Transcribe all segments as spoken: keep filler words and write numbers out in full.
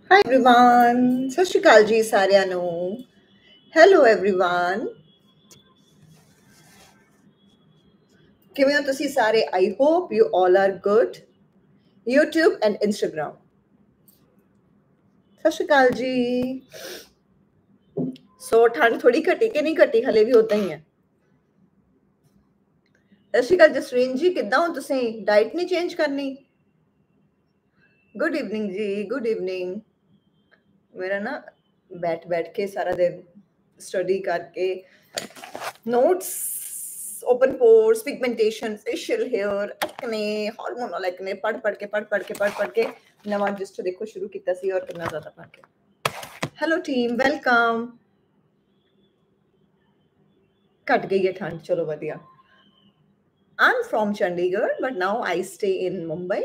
Hi everyone, ਸਤਿ ਸ਼੍ਰੀ ਅਕਾਲ ਜੀ ਸਾਰਿਆਂ ਨੂੰ। Hello everyone, ਕਿਵੇਂ ਹੋ ਤੁਸੀਂ ਸਾਰੇ? I hope you all are good. YouTube and Instagram. ਸਤਿ ਸ਼੍ਰੀ ਅਕਾਲ ਜੀ। ਸੋ ਠੰਡ ਥੋੜੀ ਘਟੀ ਕਿ ਨਹੀਂ ਘਟੀ, ਹਲੇ ਵੀ ਉਦਾਂ ਹੀ ਹੈ। ਸਤਿ ਸ਼੍ਰੀ ਅਕਾਲ ਜਸਰੀਨ ਜੀ, ਕਿੱਦਾਂ ਹੋ ਤੁਸੀਂ? ਡਾਈਟ ਨਹੀਂ ਚੇਂਜ ਕਰਨੀ? ਗੁੱਡ ਇਵਨਿੰਗ ਜੀ, ਗੁੱਡ ਇਵਨਿੰਗ। ਮੇਰਾ ਨਾ ਬੈਠ ਬੈਠ ਕੇ ਸਾਰਾ ਦਿਨ ਸਟੱਡੀ ਕਰਕੇ notes, open pores, pigmentation, facial hair, acne, hormonal acne, पढ़ पढ़ के पढ़ पढ़ के पढ़ पढ़ के नवा जिस्ट देखो शुरू किया सी और कितना ज़्यादा पढ़ के। Hello team, welcome. घट गई है ठंड, चलो वधिया। I'm from Chandigarh, but now I stay in Mumbai.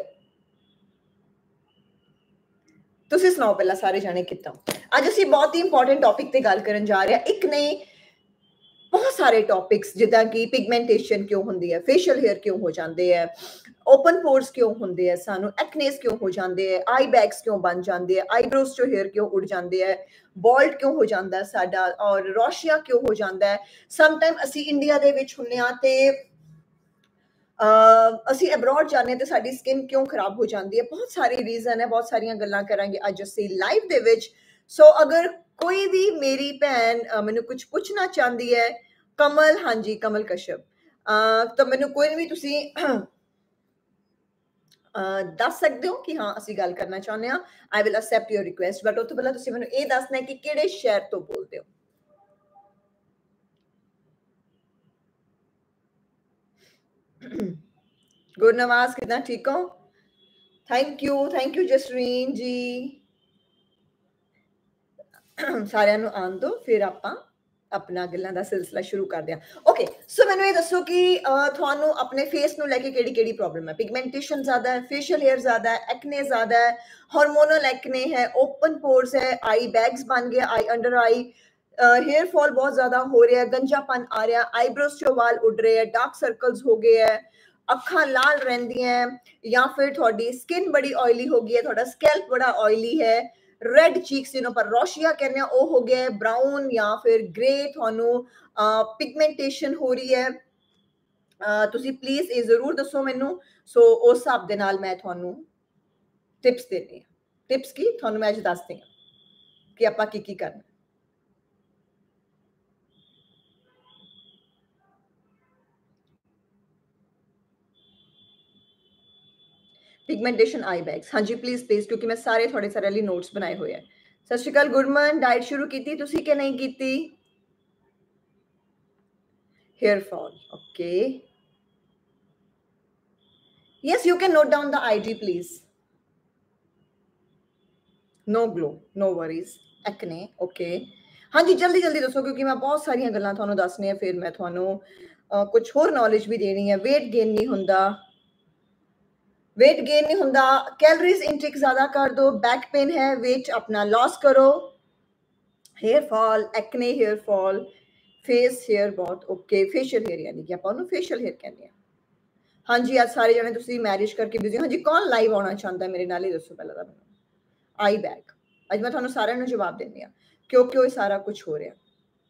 ਤੁਸੀਂ ਸੁਣਾਓ ਪਹਿਲਾਂ ਸਾਰੇ ਜਾਣੇ ਕਿੱਦਾਂ? ਅੱਜ ਅਸੀਂ ਬਹੁਤ ਹੀ ਇੰਪੋਰਟੈਂਟ ਟੌਪਿਕ ਤੇ ਗੱਲ ਕਰਨ ਜਾ ਰਹੇ ਹਾਂ। ਇੱਕ ਨਹੀਂ ਬਹੁਤ ਸਾਰੇ ਟੌਪਿਕਸ, ਜਿੱਦਾਂ ਕਿ ਪਿਗਮੈਂਟੇਸ਼ਨ ਕਿਉਂ ਹੁੰਦੀ ਹੈ, ਫੇਸ਼ੀਅਲ ਹੇਅਰ ਕਿਉਂ ਹੋ ਜਾਂਦੇ ਹੈ, ਓਪਨ ਪੋਰਸ ਕਿਉਂ ਹੁੰਦੇ ਹੈ, ਸਾਨੂੰ ਐਕਨੇਸ ਕਿਉਂ ਹੋ ਜਾਂਦੇ ਹੈ, ਆਈ ਬੈਗਸ ਕਿਉਂ ਬਣ ਜਾਂਦੇ ਹੈ, ਆਈਬ੍ਰੋਜ਼ ਚੋਂ ਹੇਅਰ ਕਿਉਂ ਉੱਡ ਜਾਂਦੇ ਹੈ, ਬੋਲਡ ਕਿਉਂ ਹੋ ਜਾਂਦਾ ਸਾਡਾ, ਔਰ ਰੋਸ਼ੀਆ ਕਿਉਂ ਹੋ ਜਾਂਦਾ ਹੈ। ਸਮਟਾਈਮ ਅਸੀਂ ਇੰਡੀਆ ਦੇ ਵਿੱਚ ਹੁੰਦੇ ਹਾਂ ਤੇ ਅਸੀਂ ਅਬਰੋਡ ਜਾਂਦੇ ਤੇ ਸਾਡੀ ਸਕਿਨ ਕਿਉਂ ਖਰਾਬ ਹੋ ਜਾਂਦੀ ਹੈ। ਬਹੁਤ ਸਾਰੇ ਰੀਜ਼ਨ ਹੈ, ਬਹੁਤ ਸਾਰੀਆਂ ਗੱਲਾਂ ਕਰਾਂਗੇ ਅੱਜ ਅਸੀਂ ਲਾਈਵ ਦੇ ਵਿੱਚ। ਸੋ ਅਗਰ ਕੋਈ ਵੀ ਮੇਰੀ ਭੈਣ ਮੈਨੂੰ ਕੁਝ ਪੁੱਛਣਾ ਚਾਹੁੰਦੀ ਹੈ, ਕਮਲ, ਹਾਂਜੀ ਕਮਲ ਕਸ਼ਪ, ਤਾਂ ਮੈਨੂੰ ਕੋਈ ਵੀ ਤੁਸੀਂ ਦੱਸ ਸਕਦੇ ਹੋ ਕਿ ਹਾਂ ਅਸੀਂ ਗੱਲ ਕਰਨਾ ਚਾਹੁੰਦੇ ਹਾਂ। I will accept your request, but ਉਹ ਤੋਂ ਪਹਿਲਾਂ ਤੁਸੀਂ ਮੈਨੂੰ ਇਹ ਦੱਸਣਾ ਹੈ ਕਿ ਕਿਹੜੇ ਸ਼ਹਿਰ ਤੋਂ ਬੋਲਦੇ ਹੋ। ਗੁਰਨਵਾਜ਼, ਕਿਦਾਂ, ਠੀਕ ਹੋ? Thank you, thank you Jasreen ji. ਸਾਰਿਆਂ ਨੂੰ ਆਉਣ ਦਿਓ, ਫਿਰ ਆਪਾਂ ਆਪਣਾ ਗੱਲਾਂ ਦਾ ਸਿਲਸਿਲਾ ਸ਼ੁਰੂ ਕਰਦੇ ਹਾਂ। ਓਕੇ, ਸੋ ਮੈਨੂੰ ਇਹ ਦੱਸੋ ਕਿ ਤੁਹਾਨੂੰ ਆਪਣੇ ਫੇਸ ਨੂੰ ਲੈ ਕੇ ਕਿਹੜੀ ਕਿਹੜੀ ਪ੍ਰੋਬਲਮ ਹੈ? ਪਿਗਮੈਂਟੇਸ਼ਨ ਜ਼ਿਆਦਾ ਹੈ, ਫੇਸ਼ੀਅਲ ਹੇਅਰ ਜ਼ਿਆਦਾ ਹੈ, ਐਕਨੇ ਜ਼ਿਆਦਾ ਹੈ, ਹਾਰਮੋਨਲ ਐਕਨੇ ਹੈ, ਓਪਨ ਪੋਰਸ ਹੈ, ਆਈ ਬੈਗਸ ਬਣ ਗਏ, eye under eye, hair fall ਬਹੁਤ ਜ਼ਿਆਦਾ ਹੋ ਰਿਹਾ, ਗੰਜਾਪਨ ਆ ਰਿਹਾ, ਆਈਬ੍ਰੋਜ਼ ਚੋਂ ਵਾਲ ਉੱਡ ਰਹੇ ਹੈ, ਡਾਰਕ ਸਰਕਲਸ ਹੋ ਗਏ ਹੈ, ਅੱਖਾਂ ਲਾਲ ਰਹਿੰਦੀਆਂ, ਜਾਂ ਫਿਰ ਤੁਹਾਡੀ ਸਕਿਨ ਬੜੀ ਆਇਲੀ ਹੋ ਗਈ ਹੈ, ਤੁਹਾਡਾ ਸਕੈਲਪ ਬੜਾ ਆਇਲੀ ਹੈ, ਰੈਡ ਚੀਕਸ ਜਿਹਨੂੰ ਆਪਾਂ ਰੋਸ਼ੀਆ ਕਹਿੰਦੇ ਆ ਉਹ ਹੋ ਗਿਆ, ਬਰਾਊਨ ਜਾਂ ਫਿਰ ਗ੍ਰੇ, ਤੁਹਾਨੂੰ ਪਿਗਮੈਂਟੇਸ਼ਨ ਹੋ ਰਹੀ ਹੈ, ਤੁਸੀਂ ਪਲੀਜ਼ ਇਹ ਜ਼ਰੂਰ ਦੱਸੋ ਮੈਨੂੰ। ਸੋ ਉਸ ਹਿਸਾਬ ਦੇ ਨਾਲ ਮੈਂ ਤੁਹਾਨੂੰ ਟਿਪਸ ਦੇਣੀ ਆ। ਟਿਪਸ ਕੀ ਤੁਹਾਨੂੰ ਮੈਂ ਅੱਜ ਦੱਸਦੀ ਹਾਂ ਕਿ ਆਪਾਂ ਕੀ ਕੀ ਕਰਨਾ। ਪਿਗਮੈਂਟੇਸ਼ਨ, ਆਈ ਬੈਗਸ, ਹਾਂਜੀ ਪਲੀਜ਼ ਪਲੀਜ਼, ਕਿਉਂਕਿ ਮੈਂ ਸਾਰੇ ਤੁਹਾਡੇ ਸਾਰੇ ਲਈ ਨੋਟਸ ਬਣਾਏ ਹੋਏ ਆ। ਸਤਿ ਸ਼੍ਰੀ ਅਕਾਲ ਗੁਰਮਨ, ਡਾਈਟ ਸ਼ੁਰੂ ਕੀਤੀ ਤੁਸੀਂ ਕਿ ਨਹੀਂ ਕੀਤੀ? Hair fall, okay. Yes, you can note down the I D, please. No glow, no worries. Acne, okay. ਹਾਂਜੀ ਜਲਦੀ ਜਲਦੀ ਦੱਸੋ, ਕਿਉਂਕਿ ਮੈਂ ਬਹੁਤ ਸਾਰੀਆਂ ਗੱਲਾਂ ਤੁਹਾਨੂੰ ਦੱਸਣੀਆਂ, ਫਿਰ ਮੈਂ ਤੁਹਾਨੂੰ ਕੁਝ ਹੋਰ ਨੌਲੇਜ ਵੀ ਦੇਣੀ ਹੈ। weight gain ਨਹੀਂ ਹੁੰਦਾ, weight gain नहीं ਹੁੰਦਾ, calories intake ज़्यादा कर दो, बैक पेन है, weight अपना लॉस करो, hair fall, acne, hair fall, face hair बहुत okay, facial hair यानी कि ਆਪਾਂ ਉਹਨੂੰ facial hair ਕਹਿੰਦੇ ਆ। ਹਾਂਜੀ ਅੱਜ ਸਾਰੇ ਜਣੇ ਤੁਸੀਂ ਮੈਰਿਜ ਕਰਕੇ ਬਿਜ਼ੀ ਹੋ। ਹਾਂਜੀ ਕੌਣ ਲਾਈਵ ਆਉਣਾ ਚਾਹੁੰਦਾ ਮੇਰੇ ਨਾਲ, ਹੀ ਦੱਸੋ ਪਹਿਲਾਂ ਤਾਂ ਮੈਨੂੰ। ਆਈ ਬੈਗ, ਅੱਜ ਮੈਂ ਤੁਹਾਨੂੰ ਸਾਰਿਆਂ ਨੂੰ ਜਵਾਬ ਦਿੰਦੀ ਆ ਕਿਉਂ ਕਿਉਂ ਇਹ ਸਾਰਾ ਕੁਝ ਹੋ ਰਿਹਾ।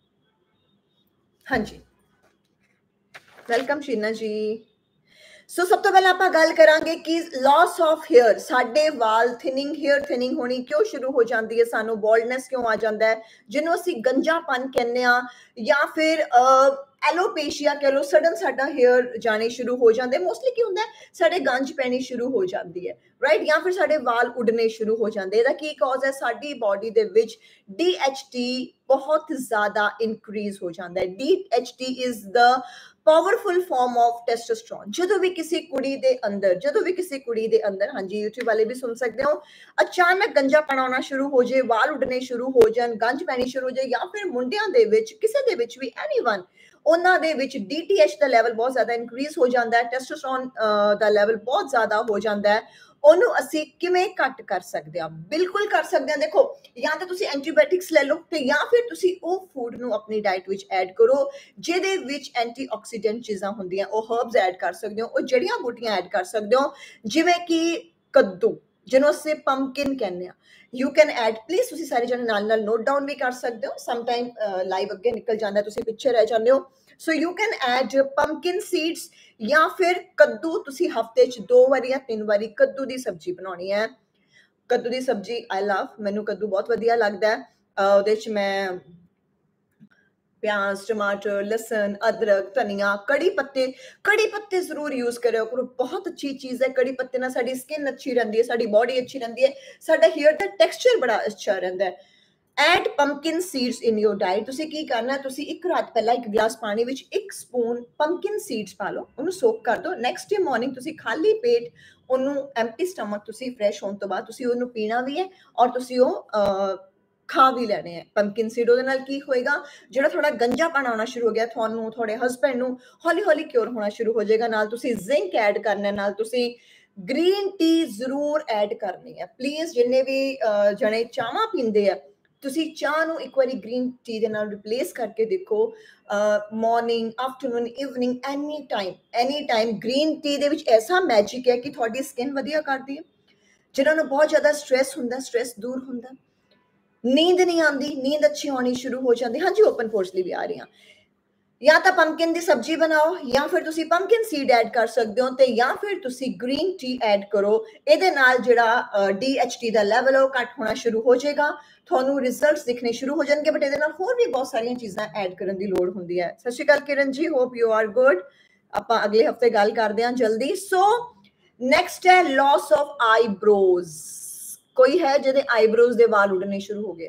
ਹਾਂਜੀ ਵੈਲਕਮ ਸ਼ੀਨਾ ਜੀ। ਸੋ ਸਭ ਤੋਂ ਪਹਿਲਾਂ ਆਪਾਂ ਗੱਲ ਕਰਾਂਗੇ ਕਿ ਲਾਸ ਆਫ ਹੇਅਰ, ਸਾਡੇ ਵਾਲ ਥਿਨਿੰਗ, ਹੇਅਰ ਥਿਨਿੰਗ ਹੋਣੀ ਕਿਉਂ ਸ਼ੁਰੂ ਹੋ ਜਾਂਦੀ ਹੈ, ਸਾਨੂੰ ਬੋਲਡਨੈਸ ਕਿਉਂ ਆ ਜਾਂਦਾ ਹੈ, ਜਿਹਨੂੰ ਅਸੀਂ ਗੰਜਾਪਨ ਕਹਿੰਦੇ ਆ, ਜਾਂ ਫਿਰ ਐਲੋਪੇਸ਼ੀਆ ਕਹ ਲਓ, ਸਡਨ ਸਾਡਾ ਹੇਅਰ ਜਾਣੇ ਸ਼ੁਰੂ ਹੋ ਜਾਂਦੇ। ਮੋਸਟਲੀ ਕੀ ਹੁੰਦਾ, ਸਾਡੇ ਗੰਜ ਪੈਣੀ ਸ਼ੁਰੂ ਹੋ ਜਾਂਦੀ ਹੈ, ਰਾਈਟ, ਜਾਂ ਫਿਰ ਸਾਡੇ ਵਾਲ ਉੱਡਣੇ ਸ਼ੁਰੂ ਹੋ ਜਾਂਦੇ। ਇਹਦਾ ਕੀ ਕਾਜ਼ ਹੈ? ਸਾਡੀ ਬਾਡੀ ਦੇ ਵਿੱਚ ਡੀ ਐਚ ਟੀ ਬਹੁਤ ਜ਼ਿਆਦਾ ਇਨਕਰੀਜ਼ ਹੋ ਜਾਂਦਾ ਹੈ। D H T is the powerful form of testosterone. ਜਦੋਂ ਵੀ ਕਿਸੇ ਕੁੜੀ ਦੇ ਅੰਦਰ ਜਦੋਂ ਵੀ ਕਿਸੇ ਕੁੜੀ ਦੇ ਅੰਦਰ ਹਾਂਜੀ YouTube ਵਾਲੇ ਵੀ ਸੁਣ ਸਕਦੇ ਹੋ, ਅਚਾਨਕ ਗੰਜਾਪਣ ਆਉਣਾ ਸ਼ੁਰੂ ਹੋ ਜਾਏ, ਵਾਲ ਉੱਡਣੇ ਸ਼ੁਰੂ ਹੋ ਜਾਣ, ਗੰਜ ਪੈਣੀ ਸ਼ੁਰੂ ਹੋ ਜਾਏ, ਜਾਂ ਫਿਰ ਮੁੰਡਿਆਂ ਦੇ ਵਿੱਚ, ਕਿਸੇ ਦੇ ਵਿੱਚ ਵੀ, ਐਨੀਵਨ, ਉਹਨਾਂ ਦੇ ਵਿੱਚ ਡੀ ਟੀ ਐਚ ਦਾ ਲੈਵਲ ਬਹੁਤ ਜ਼ਿਆਦਾ ਇਨਕਰੀਜ਼ ਹੋ ਜਾਂਦਾ ਹੈ, ਟੈਸਟੋਸਟਰੋਨ ਦਾ ਲੈਵਲ ਬਹੁਤ ਜ਼ਿਆਦਾ ਹੋ ਜਾਂਦਾ ਹੈ। ਉਹਨੂੰ ਅਸੀਂ ਕਿਵੇਂ ਘੱਟ ਕਰ ਸਕਦੇ ਹਾਂ? ਬਿਲਕੁਲ ਕਰ ਸਕਦੇ ਹਾਂ। ਦੇਖੋ, ਜਾਂ ਤਾਂ ਤੁਸੀਂ ਐਂਟੀਬਾਇਓਟਿਕਸ ਲੈ ਲਓ, ਤੇ ਜਾਂ ਫਿਰ ਤੁਸੀਂ ਉਹ ਫੂਡ ਨੂੰ ਆਪਣੀ ਡਾਈਟ ਵਿੱਚ ਐਡ ਕਰੋ ਜਿਹਦੇ ਵਿੱਚ ਐਂਟੀਆਕਸੀਡੈਂਟ ਚੀਜ਼ਾਂ ਹੁੰਦੀਆਂ, ਉਹ ਹਰਬਸ ਐਡ ਕਰ ਸਕਦੇ ਹੋ, ਉਹ ਜੜੀਆਂ ਬੂਟੀਆਂ ਐਡ ਕਰ ਸਕਦੇ ਹੋ, ਜਿਵੇਂ ਕਿ ਕੱਦੂ, ਜਿਹਨੂੰ ਅਸੀਂ ਪੰਪਕਿਨ ਕਹਿੰਦੇ ਆ। ਯੂ ਕੈਨ ਐਡ, ਪਲੀਜ਼ ਤੁਸੀਂ ਸਾਰੇ ਜਣੇ ਨਾਲ ਨਾਲ ਨੋਟ ਡਾਊਨ ਵੀ ਕਰ ਸਕਦੇ ਹੋ। ਸਮ ਟਾਈਮ ਲਾਈਵ ਅੱਗੇ ਨਿਕਲ ਜਾਂਦਾ, ਤੁਸੀਂ ਪਿੱਛੇ ਰਹਿ ਜਾਂਦੇ ਹੋ। So you can add pumpkin seeds, ਜਾਂ ਫਿਰ ਕੱਦੂ। ਤੁਸੀਂ ਹਫਤੇ 'ਚ ਦੋ ਵਾਰੀ ਜਾਂ ਤਿੰਨ ਵਾਰੀ ਕੱਦੂ ਦੀ ਸਬਜ਼ੀ ਬਣਾਉਣੀ ਹੈ। ਕੱਦੂ ਦੀ ਸਬਜ਼ੀ ਆਈ ਲਵ, ਮੈਨੂੰ ਕੱਦੂ ਬਹੁਤ ਵਧੀਆ ਲੱਗਦਾ ਹੈ। ਉਹਦੇ 'ਚ ਮੈਂ प्याज, टमाटर, लसन, अदरक, धनिया, कड़ी पत्ते, कड़ी पत्ते जरूर यूज करो करो। बहुत अच्छी चीज है कड़ी पत्ते ना, साडी स्किन अच्छी रहती है, साडी बॉडी अच्छी रहती है, साडा हेयर का टेक्सचर बड़ा अच्छा रहता है। Add pumpkin seeds in your diet. तुसी की करना है, तुसी एक रात पहला एक गिलास पानी विच एक स्पून पंपकिन सीड्स पा लो, उन्हें सोक कर दो। नैक्सट डे मॉर्निंग तुसी खाली पेट उन्होंने एम्प्टी स्टमक तुसी फ्रैश होने तो बाद तुसी उन्होंने पीना भी है और तुसी वो खा भी लेने हैं। पंपकिन सीड ਉਹਦੇ ਨਾਲ ਕੀ ਹੋਏਗਾ, ਜਿਹੜਾ ਥੋੜਾ ਗੰਜਾਪਣ ਆਉਣਾ ਸ਼ੁਰੂ ਹੋ ਗਿਆ ਤੁਹਾਨੂੰ, ਤੁਹਾਡੇ ਹਸਬੈਂਡ ਨੂੰ ਹੌਲੀ ਹੌਲੀ ਕਿਉਰ ਹੋਣਾ ਸ਼ੁਰੂ ਹੋ ਜਾਏਗਾ। ਨਾਲ ਤੁਸੀਂ ਜ਼ਿੰਕ ਐਡ ਕਰਨਾ, ਨਾਲ ਤੁਸੀਂ ਗ੍ਰੀਨ ਟੀ ਜ਼ਰੂਰ ਐਡ ਕਰਨੀ ਹੈ। ਪਲੀਜ਼ ਜਿੰਨੇ ਵੀ ਜਣੇ ਚਾਹਾਂ ਪੀਂਦੇ ਆ, ਤੁਸੀਂ ਚਾਹ ਨੂੰ ਇੱਕ ਵਾਰੀ ਗ੍ਰੀਨ ਟੀ ਦੇ ਨਾਲ ਰਿਪਲੇਸ ਕਰਕੇ ਦੇਖੋ। Morning, afternoon, evening, any time any time green tea ਦੇ ਵਿੱਚ ਐਸਾ ਮੈਜਿਕ ਹੈ ਕਿ ਤੁਹਾਡੀ ਸਕਿਨ ਵਧੀਆ ਕਰਦੀ ਹੈ। ਜਿਨ੍ਹਾਂ ਨੂੰ ਬਹੁਤ ਜ਼ਿਆਦਾ ਸਟ੍ਰੈਸ ਹੁੰਦਾ, ਸਟ੍ਰੈਸ ਦੂਰ ਹੁੰਦਾ, नींद नहीं आती, नींद अच्छी होनी शुरू हो जाती। हाँ जी, ओपन पोर्स भी आ रही हैं। या तो पंपकिन की सब्जी बनाओ, या फिर तुसी पंपकिन सीड ऐड कर सकते हो, ते या फिर तुसी ग्रीन टी ऐड करो। ਇਹਦੇ ਨਾਲ ਜਿਹੜਾ डी एच टी ਦਾ ਲੈਵਲ ਉਹ ਘੱਟ ਹੋਣਾ ਸ਼ੁਰੂ ਹੋ ਜਾਏਗਾ, ਤੁਹਾਨੂੰ ਰਿਜ਼ਲਟਸ ਦਿਖਣੇ ਸ਼ੁਰੂ ਹੋ ਜਾਣਗੇ। ਬਟ ਇਹਦੇ ਨਾਲ ਹੋਰ ਵੀ ਬਹੁਤ ਸਾਰੀਆਂ ਚੀਜ਼ਾਂ ਐਡ ਕਰਨ ਦੀ ਲੋੜ ਹੁੰਦੀ ਹੈ। ਸਤਿ ਸ਼੍ਰੀ ਅਕਾਲ ਕਿਰਨ ਜੀ, ਹੋਪ ਯੂ ਆਰ ਗੁੱਡ। ਆਪਾਂ ਅਗਲੇ ਹਫਤੇ ਗੱਲ ਕਰਦੇ ਹਾਂ ਜਲਦੀ। ਸੋ ਨੈਕਸਟ ਹੈ ਲਾਸ ਆਫ ਆਈਬ੍ਰੋਜ਼। कोई है जिहदे आईब्रोज दे वाल उड़ने शुरू हो गए?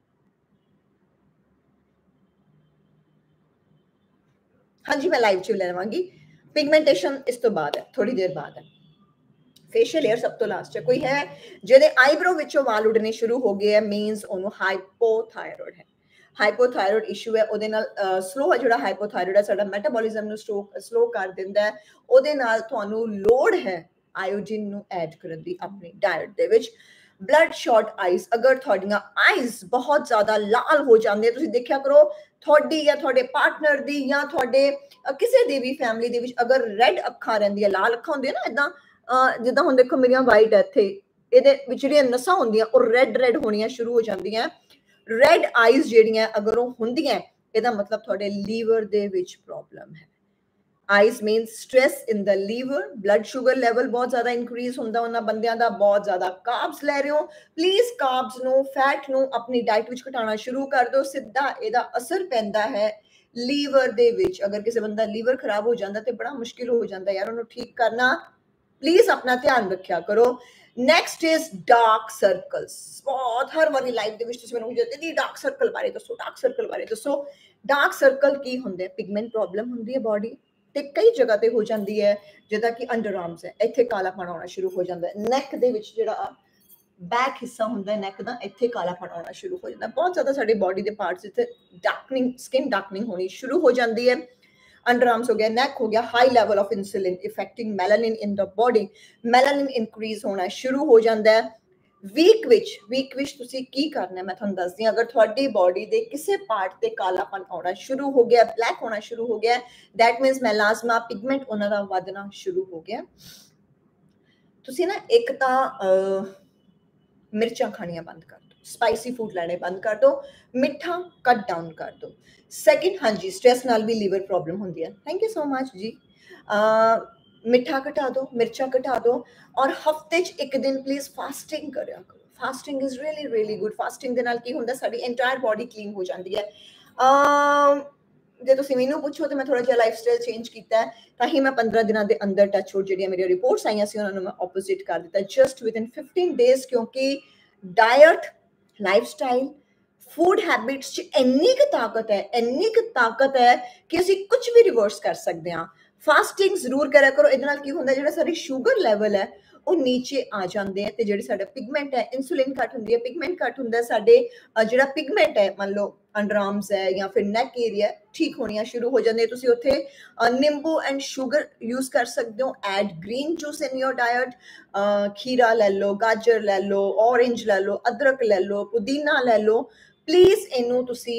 हाँ जी, मैं लाइव च लवांगी। पिगमेंटेशन इस तो बाद है, थोड़ी देर बाद है। फेशियल हेयर सब तो लास्ट है। कोई है जिहदे आईब्रो विचों वाल उड़ने शुरू हो गए है, मीनस उन्होंने हाइपोथायरॉइड है। हाइपोथायरॉइड इशू है, ਉਹਦੇ ਨਾਲ ਸਲੋ ਹੈ ਜਿਹੜਾ ਹਾਈਪੋਥਾਇਰੋਇਡ ਹੈ, ਸਾਡਾ ਮੈਟਾਬੋਲਿਜ਼ਮ ਨੂੰ ਸਲੋ ਕਰ ਦਿੰਦਾ ਹੈ। ਉਹਦੇ ਨਾਲ ਤੁਹਾਨੂੰ ਲੋੜ ਹੈ ਆਇਓਡੀਨ ਨੂੰ ਐਡ ਕਰਨ ਦੀ ਆਪਣੀ ਡਾਇਟ ਦੇ ਵਿੱਚ। ਬਲੱਡ ਸ਼ਾਟ ਆਈਜ਼, ਅਗਰ ਤੁਹਾਡੀਆਂ ਆਈਜ਼ ਬਹੁਤ ਜ਼ਿਆਦਾ ਲਾਲ ਹੋ ਜਾਂਦੀਆਂ, ਤੁਸੀਂ ਦੇਖਿਆ ਕਰੋ ਤੁਹਾਡੀ ਜਾਂ ਤੁਹਾਡੇ ਪਾਰਟਨਰ ਦੀ ਜਾਂ ਤੁਹਾਡੇ ਕਿਸੇ ਦੀ ਵੀ ਫੈਮਿਲੀ ਦੇ ਵਿੱਚ ਅਗਰ ਰੈੱਡ ਅੱਖਾਂ ਰਹਿੰਦੀਆਂ, ਲਾਲ ਅੱਖਾਂ ਹੁੰਦੀਆਂ ਨਾ, ਇੱਦਾਂ ਜਿੱਦਾਂ ਹੁਣ ਦੇਖੋ ਮੇਰੀਆਂ ਵਾਈਟ ਹੈ, ਇੱਥੇ ਇਹਦੇ ਵਿੱਚ ਜਿਹੜੀਆਂ ਨਸਾਂ ਹੁੰਦੀਆਂ ਉਹ ਰੈੱਡ ਰੈੱਡ ਹੋਣੀਆਂ ਸ਼ੁਰੂ ਹੋ ਜਾਂਦੀਆਂ। ਰੈੱਡ ਆਈਜ਼ ਜਿਹੜੀਆਂ ਅਗਰ ਉਹ ਹੁੰਦੀਆਂ, ਇਹਦਾ ਮਤਲਬ ਤੁਹਾਡੇ ਲੀਵਰ ਦੇ ਵਿੱਚ ਪ੍ਰੋਬਲਮ ਹੈ। Eyes means stress in the liver. Blood sugar level ਬਹੁਤ ਜ਼ਿਆਦਾ ਇਨਕਰੀਜ਼ ਹੁੰਦਾ ਉਹਨਾਂ ਬੰਦਿਆਂ ਦਾ। ਬਹੁਤ ਜ਼ਿਆਦਾ ਕਾਰਬਸ ਲੈ ਰਹੇ ਹੋ, ਪਲੀਜ਼ ਕਾਰਬਸ ਨੂੰ, ਫੈਟ ਨੂੰ ਆਪਣੀ ਡਾਈਟ ਵਿੱਚ ਘਟਾਉਣਾ ਸ਼ੁਰੂ ਕਰ ਦਿਓ। ਸਿੱਧਾ ਇਹਦਾ ਅਸਰ ਪੈਂਦਾ ਹੈ ਲੀਵਰ ਦੇ ਵਿੱਚ। ਅਗਰ ਕਿਸੇ ਬੰਦਾ ਲੀਵਰ ਖਰਾਬ ਹੋ ਜਾਂਦਾ ਤੇ ਬੜਾ ਮੁਸ਼ਕਿਲ ਹੋ ਜਾਂਦਾ ਯਾਰ ਉਹਨੂੰ ਠੀਕ ਕਰਨਾ। ਪਲੀਜ਼ ਆਪਣਾ ਧਿਆਨ ਰੱਖਿਆ ਕਰੋ। Next is dark circles. ਬਹੁਤ ਹਰ ਵਾਰੀ ਲਾਈਵ ਦੇ ਵਿੱਚ ਤੁਸੀਂ ਮੈਨੂੰ ਪੁੱਛਦੇ ਦੀ ਡਾਰਕ ਸਰਕਲ ਬਾਰੇ ਦੱਸੋ, ਡਾਰਕ ਸਰਕਲ ਬਾਰੇ ਦੱਸੋ। ਡਾਰਕ ਸਰਕਲ ਕੀ ਹੁੰਦੇ? ਪਿਗਮੈਂਟ ਪ੍ਰੋਬਲਮ ਹੁੰਦੀ ਹੈ ਬੋਡੀ ਤੇ ਕਈ ਜਗ੍ਹਾ ਤੇ ਹੋ ਜਾਂਦੀ ਹੈ, ਜਿੱਦਾਂ ਕਿ ਅੰਡਰ ਆਰਮਸ ਹੈ, ਇੱਥੇ ਕਾਲਾਪਣ ਆਉਣਾ ਸ਼ੁਰੂ ਹੋ ਜਾਂਦਾ ਹੈ। ਨੈਕ ਦੇ ਵਿੱਚ ਜਿਹੜਾ ਬੈਕ ਹਿੱਸਾ ਹੁੰਦਾ ਨੈਕ ਦਾ, ਇੱਥੇ ਕਾਲਾਪਣ ਆਉਣਾ ਸ਼ੁਰੂ ਹੋ ਜਾਂਦਾ। ਬਹੁਤ ਜ਼ਿਆਦਾ ਸਾਡੇ ਬੋਡੀ ਦੇ ਪਾਰਟਸ ਇੱਥੇ ਡਾਰਕਨਿੰਗ, ਸਕਿਨ ਡਾਰਕਨਿੰਗ ਹੋਣੀ ਸ਼ੁਰੂ ਹੋ ਜਾਂਦੀ ਹੈ। अंडर आर्म्स हो गया, नेक हो गया, high level of insulin affecting melanin in the body, melanin increase होना शुरू हो जाता है। वीक विच वीक विच तुसी की करना है मैं तुहानू दसदी हां। अगर तुहाडी बॉडी दे किसी पार्ट ते कालापन आना शुरू हो गया, ब्लैक होना शुरू हो गया, दैट मीनस मेलास्मा पिगमेंट उन्हां दा वधना शुरू हो गया। तुसी ना एक तां मिर्चां खानियां बंद कर दो, स्पाइसी फूड लेने बंद कर दो, मिठा कट डाउन कर दो। सैकेंड, हाँ जी, स्ट्रेस नाल भी लीवर प्रॉब्लम होंदी है। थैंक यू सो मच जी। मिठा घटा दो, मिर्चा घटा दो, और हफ्ते च एक दिन प्लीज फास्टिंग करिया करो। Fasting is really really good. Fasting दे नाल की हुंदा, साडी एंटायर बॉडी क्लीन हो जाती है। जे तुसीं मैनूं पुछो तो मैं थोड़ा जिहा लाइफ स्टाइल चेंज कीता है, तां ही मैं पंद्रह दिनों के अंदर टच हो जिहड़ियां मेरी रिपोर्ट्स आईयां सी उन्हां नूं मैं ऑपोजिट कर दिता just within fifteen days. क्योंकि diet, lifestyle, food habits च ਇੰਨੀ ਕੁ ਤਾਕਤ ਹੈ, ਇੰਨੀ ਕੁ ਤਾਕਤ ਹੈ ਕਿ ਅਸੀਂ ਕੁਝ ਵੀ ਰਿਵਰਸ ਕਰ ਸਕਦੇ ਹਾਂ। ਫਾਸਟਿੰਗ ਜ਼ਰੂਰ ਕਰਿਆ ਕਰੋ। ਇਹਦੇ ਨਾਲ ਕੀ ਹੁੰਦਾ, ਜਿਹੜਾ ਸਾਡੀ ਸ਼ੂਗਰ ਲੈਵਲ ਹੈ ਉਹ ਨੀਚੇ ਆ ਜਾਂਦੇ ਆ, ਤੇ ਜਿਹੜੇ ਸਾਡਾ ਪਿਗਮੈਂਟ ਹੈ, ਇਨਸੂਲਿਨ ਘੱਟ ਹੁੰਦੀ ਹੈ, ਪਿਗਮੈਂਟ ਘੱਟ ਹੁੰਦਾ, ਸਾਡੇ ਜਿਹੜਾ ਪਿਗਮੈਂਟ ਹੈ ਮੰਨ ਲਓ ਅੰਡਰ ਆਰਮਸ ਹੈ ਜਾਂ ਫਿਰ ਨੈਕ ਏਰੀਆ ਠੀਕ ਹੋਣੀਆਂ ਸ਼ੁਰੂ ਹੋ ਜਾਂਦੇ। ਤੁਸੀਂ ਉੱਥੇ ਨਿੰਬੂ ਐਂਡ ਸ਼ੂਗਰ ਯੂਜ਼ ਕਰ ਸਕਦੇ ਹੋ। Add green juice in your diet. ਖੀਰਾ ਲੈ ਲਓ, ਗਾਜਰ ਲੈ ਲਓ, ਔਰੇਂਜ ਲੈ ਲਓ, ਅਦਰਕ ਲੈ ਲਓ, ਪੁਦੀਨਾ ਲੈ ਲਓ। ਪਲੀਜ਼ ਇਹਨੂੰ ਤੁਸੀਂ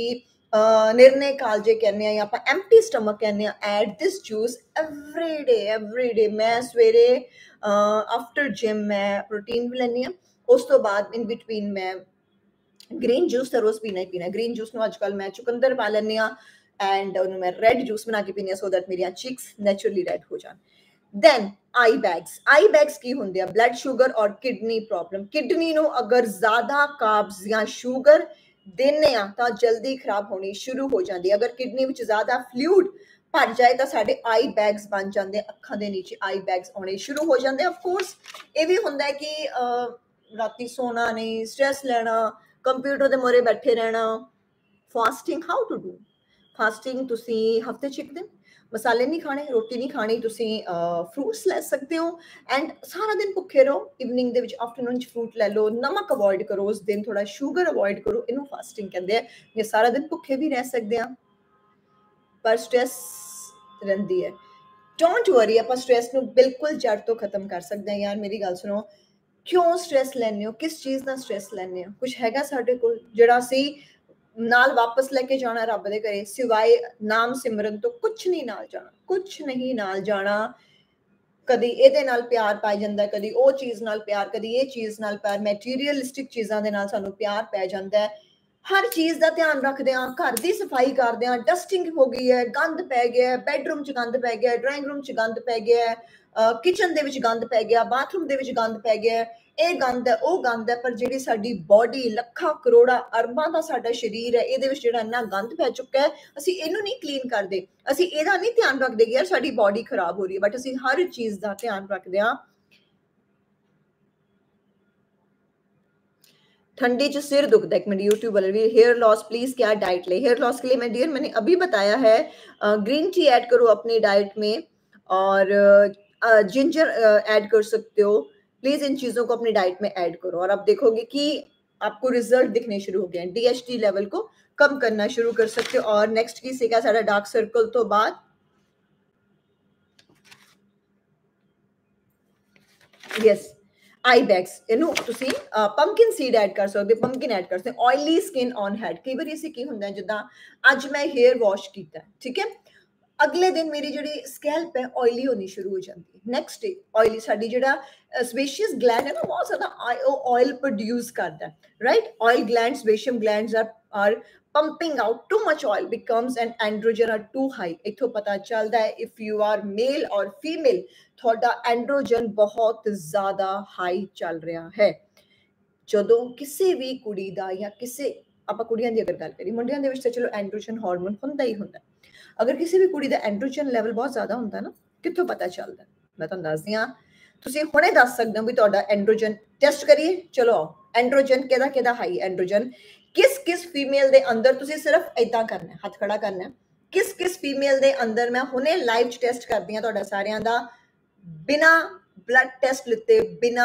निर्णय कालजे कहने या आप एम्प्टी स्टमक कहने add this juice every day every day मैं सवेरे आफ्टर जिम मैं प्रोटीन भी लैनी हाँ उस तो बाद इन बिटवीन मैं ग्रीन जूस तो रोज पीना ही पीना ग्रीन जूस ਨੂੰ ਅੱਜਕੱਲ ਮੈਂ ਚੁਕੰਦਰ ਪਾ ਲੈਂਦੀ ਆ ਐਂਡ ਉਹਨੂੰ ਮੈਂ ਰੈੱਡ ਜੂਸ ਬਣਾ ਕੇ ਪੀਨੀ ਆ ਸੋ ਦੈਟ ਮੇਰੀਆਂ ਚੀਕਸ ਨੈਚੁਰਲੀ ਰੈੱਡ ਹੋ ਜਾਣ then eye bags eye bags की होंगे ब्लड शुगर और किडनी प्रॉब्लम किडनी नो अगर ज्यादा कार्ब्स या शुगर देने आ तो जल्दी खराब होनी शुरू हो जाती है अगर किडनी विच ज्यादा फ्लूइड भर जाए तो साडे आई बैग्स बन जाते अखां दे नीचे आई बैग्स आने शुरू हो जाते ऑफ कोर्स ये भी होंदा है कि राती सोना नहीं स्ट्रेस लेना कंप्यूटर दे मोरे बैठे रहना fasting how to do fasting तुसी हफ्ते च एक दिन मसाले नहीं खाने रोटी नहीं खानी तुसी फ्रूट्स ले सकते हो एंड सारा दिन भुखे रहो इवनिंग दे विच आफ्टरनून च फ्रूट ले लो नमक अवॉइड करो उस दिन थोड़ा शुगर अवॉइड करो इनू फास्टिंग कहते हैं ये सारा दिन भुखे भी रह सकते हैं पर स्ट्रेस रहिंदी है डोंट वरी आप स्ट्रेस नू बिल्कुल जड़ तो खत्म कर सकते हैं यार मेरी गल सुनो क्यों स्ट्रेस लैने हो किस चीज़ का स्ट्रेस लैने हो कुछ हैगा साडे कोल जिहड़ा असीं नाल वापस लेके जाना रब दे घरे सिवाय नाम सिमरन तो कुछ नहीं नाल जाना कुछ नहीं नाल जाना कदी एदे नाल प्यार पाई जांदा कदी ओ चीज़ नाल प्यार कदी ये चीज़ नाल प्यार मैटीरियलिस्टिक चीज़ां दे नाल सानू प्यार पै जांदा है हर चीज़ का ध्यान रखदे हां घर दी सफाई करदे हां डस्टिंग हो गई है गंद पै गया है बैडरूम च गंद पै गया है ड्राइंग रूम च गंद पै गया है किचन दे विच गंद पै गया बाथरूम दे विच गंद पै गया है ਇਹ ਗੰਦ ਹੈ ਉਹ ਗੰਦ ਹੈ ਪਰ ਜਿਹੜੀ ਸਾਡੀ ਬਾਡੀ ਲੱਖਾਂ ਕਰੋੜਾਂ ਅਰਬਾਂ ਦਾ ਸਾਡਾ ਸਰੀਰ ਹੈ ਇਹਦੇ ਵਿੱਚ ਜਿਹੜਾ ਇੰਨਾ ਗੰਦ ਪੈ ਚੁੱਕਾ ਹੈ ਅਸੀਂ ਇਹਨੂੰ ਨਹੀਂ ਕਲੀਨ ਕਰਦੇ ਅਸੀਂ ਇਹਦਾ ਨਹੀਂ ਧਿਆਨ ਰੱਖਦੇ ਕਿ ਯਾਰ ਸਾਡੀ ਬਾਡੀ ਖਰਾਬ ਹੋ ਰਹੀ ਹੈ ਬਟ ਅਸੀਂ ਹਰ ਚੀਜ਼ ਦਾ ਧਿਆਨ ਰੱਖਦੇ ਹਾਂ ठंडी च सिर दुखता है एक मिनट यूट्यूब वाले भी हेयर लॉस प्लीज क्या डाइट ले हेयर लॉस के लिए मैं डियर मैंने अभी बताया है ग्रीन टी ऐड करो अपनी डाइट में और जिंजर ऐड कर सकते हो प्लीज इन चीजों को अपनी डाइट में ऐड करो और आप देखोगे कि आपको रिजल्ट दिखने शुरू हो गए हैं डीएचटी लेवल को कम करना शुरू कर सकते हो और नेक्स्ट की सीखा सारा डार्क सर्कल तो बाद यस आई बैग्स इनू तुसी पंपकिन सीड ऐड कर सकते हो पंपकिन ऐड कर सकते हो ऑयली स्किन ऑन हेड कई बार इसे की होंदा है जिद्दां अज मैं हेयर वॉश कीता ठीक है अगले दिन मेरी जिहड़ी स्कैल्प है ऑयली होनी शुरू हो जाती है नेक्स्ट डे ऑयली साडी जिहड़ा स्पेशियस ग्लैंड है ना बहुत ज्यादा ऑयल प्रोड्यूस करता है राइट ऑयल ग्लैंड स्पेशियम glands are are pumping out too much oil becomes an androgen are too high इथों पता चलता है if you are male or female थोड़ा एंड्रोजन बहुत ज्यादा हाई चल रहा है ਜਦੋਂ ਕਿਸੇ ਵੀ ਕੁੜੀ ਦਾ ਜਾਂ ਕਿਸੇ ਆਪਾਂ ਕੁੜੀਆਂ ਦੀ ਅਗਰ ਗੱਲ ਕਰੀ ਮੁੰਡਿਆਂ ਦੇ ਵਿੱਚ ਤਾਂ ਚਲੋ ਐਂਡਰੋਜਨ ਹਾਰਮੋਨ ਹੁੰਦਾ ਹੀ ਹੁੰਦਾ ਅਗਰ ਕਿਸੇ ਵੀ ਕੁੜੀ ਦਾ ਐਂਡਰੋਜਨ ਲੈਵਲ ਬਹੁਤ ਜ਼ਿਆਦਾ ਹੁੰਦਾ ਨਾ ਕਿੱਥੋਂ ਪਤਾ ਚੱਲਦਾ ਮੈਂ ਤੁਹਾਨੂੰ ਦੱਸਦੀ ਹਾਂ ਤੁਸੀਂ ਹੁਣੇ ਦੱਸ ਸਕਦੇ ਹੋ ਵੀ ਤੁਹਾਡਾ ਐਂਡਰੋਜਨ ਟੈਸਟ ਕਰੀਏ ਚਲੋ ਐਂਡਰੋਜਨ ਕਿਹਦਾ ਕਿਹਦਾ ਹਾਈ ਐਂਡਰੋਜਨ किस किस फीमेल दे अंदर तुसी सिर्फ इदां करना है हाथ खड़ा करना है किस किस फीमेल दे अंदर मैं हुणे लाइव टेस्ट करदी हां तुहाडा सारियां दा बिना ब्लड टेस्ट लिते बिना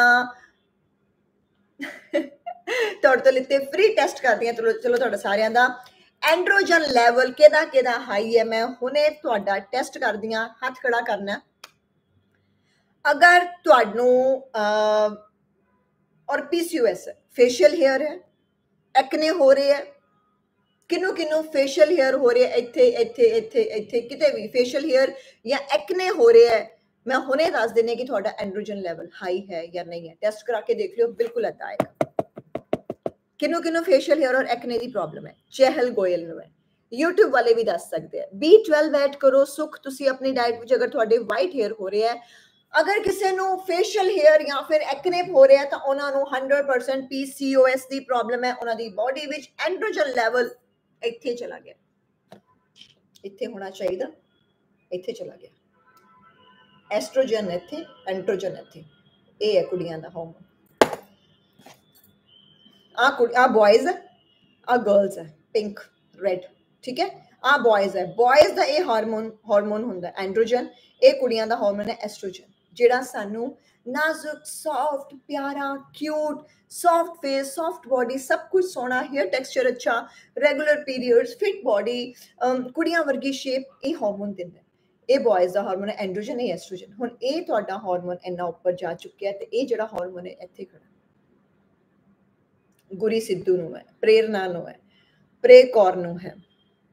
तुहाडे तो लिते फ्री टेस्ट करदी हां चलो चलो तुहाडा सारियां दा एंड्रोजन लेवल केदा केदा हाई है मैं हुणे तुहाडा टेस्ट करदी हां हाथ खड़ा करना अगर तुहानू और पीसीओएस है फेशियल हेयर है एक्ने हो रहे है किनू किनू फेशियल हेयर हो रहे है इत्थे इत्थे इत्थे इत्थे किते भी फेशियल हेयर या एक्ने हो रहे है मैं हुणे दस देने कि थोड़ा एंड्रोजन लेवल हाई है या नहीं है टेस्ट करा के देख लियो बिल्कुल आता आएगा किनू किनू फेशियल हेयर और एक्ने की प्रॉब्लम है चहल गोयल नु है यूट्यूब वाले भी दस सकते हैं बी ट्वेल्व ऐड करो सुख तुसी अपनी डाइट विच अगर थोड़े वाइट हेयर हो रहे है अगर किसी को फेशियल हेयर या फिर एक्ने हो रहा है तो उन्होंने हंड्रेड परसेंट पीसीओएस की प्रॉब्लम है उन्होंने बॉडी विच एंड्रोजन लेवल इत्थे चला गया इत्थे होना चाहिए इत्थे चला गया एस्ट्रोजन इत्थे एंड्रोजन इत्थे ये है कुड़ियां दा हार्मोन आ कुड़ी आ बॉयज है आ गर्ल्स है पिंक रेड ठीक है आ बॉयज है बॉयज दा ये हार्मोन हार्मोन हुंदा एंड्रोजन ये कुड़ियां दा हार्मोन है एस्ट्रोजन ਜਿਹੜਾ ਸਾਨੂੰ ਨਾਜ਼ੁਕ ਸੌਫਟ ਪਿਆਰਾ cute soft face soft body सब कुछ सोना हेयर टेक्सचर अच्छा रेगुलर पीरियड्स फिट बॉडी कुड़ियां वर्गी शेप ये हार्मोन दिंदा ਇਹ ਬॉयਜ਼ ਦਾ ਹਾਰਮੋਨ ਹੈ ਐਂਡਰੋਜਨ ਇਹ ਐਸਟ੍ਰੋਜਨ ਹੁਣ ਇਹ ਤੁਹਾਡਾ ਹਾਰਮੋਨ ਇੰਨਾ ਉੱਪਰ ਜਾ ਚੁੱਕਿਆ ਤੇ ਇਹ ਜਿਹੜਾ ਹਾਰਮੋਨ ਹੈ ਇੱਥੇ ਖੜਾ ਗੁਰੀ ਸਿੱਧੂ ਨੂੰ ਹੈ ਪ੍ਰੇਰਨਾ ਨੂੰ ਹੈ ਪ੍ਰੇ ਕੌਰ ਨੂੰ ਹੈ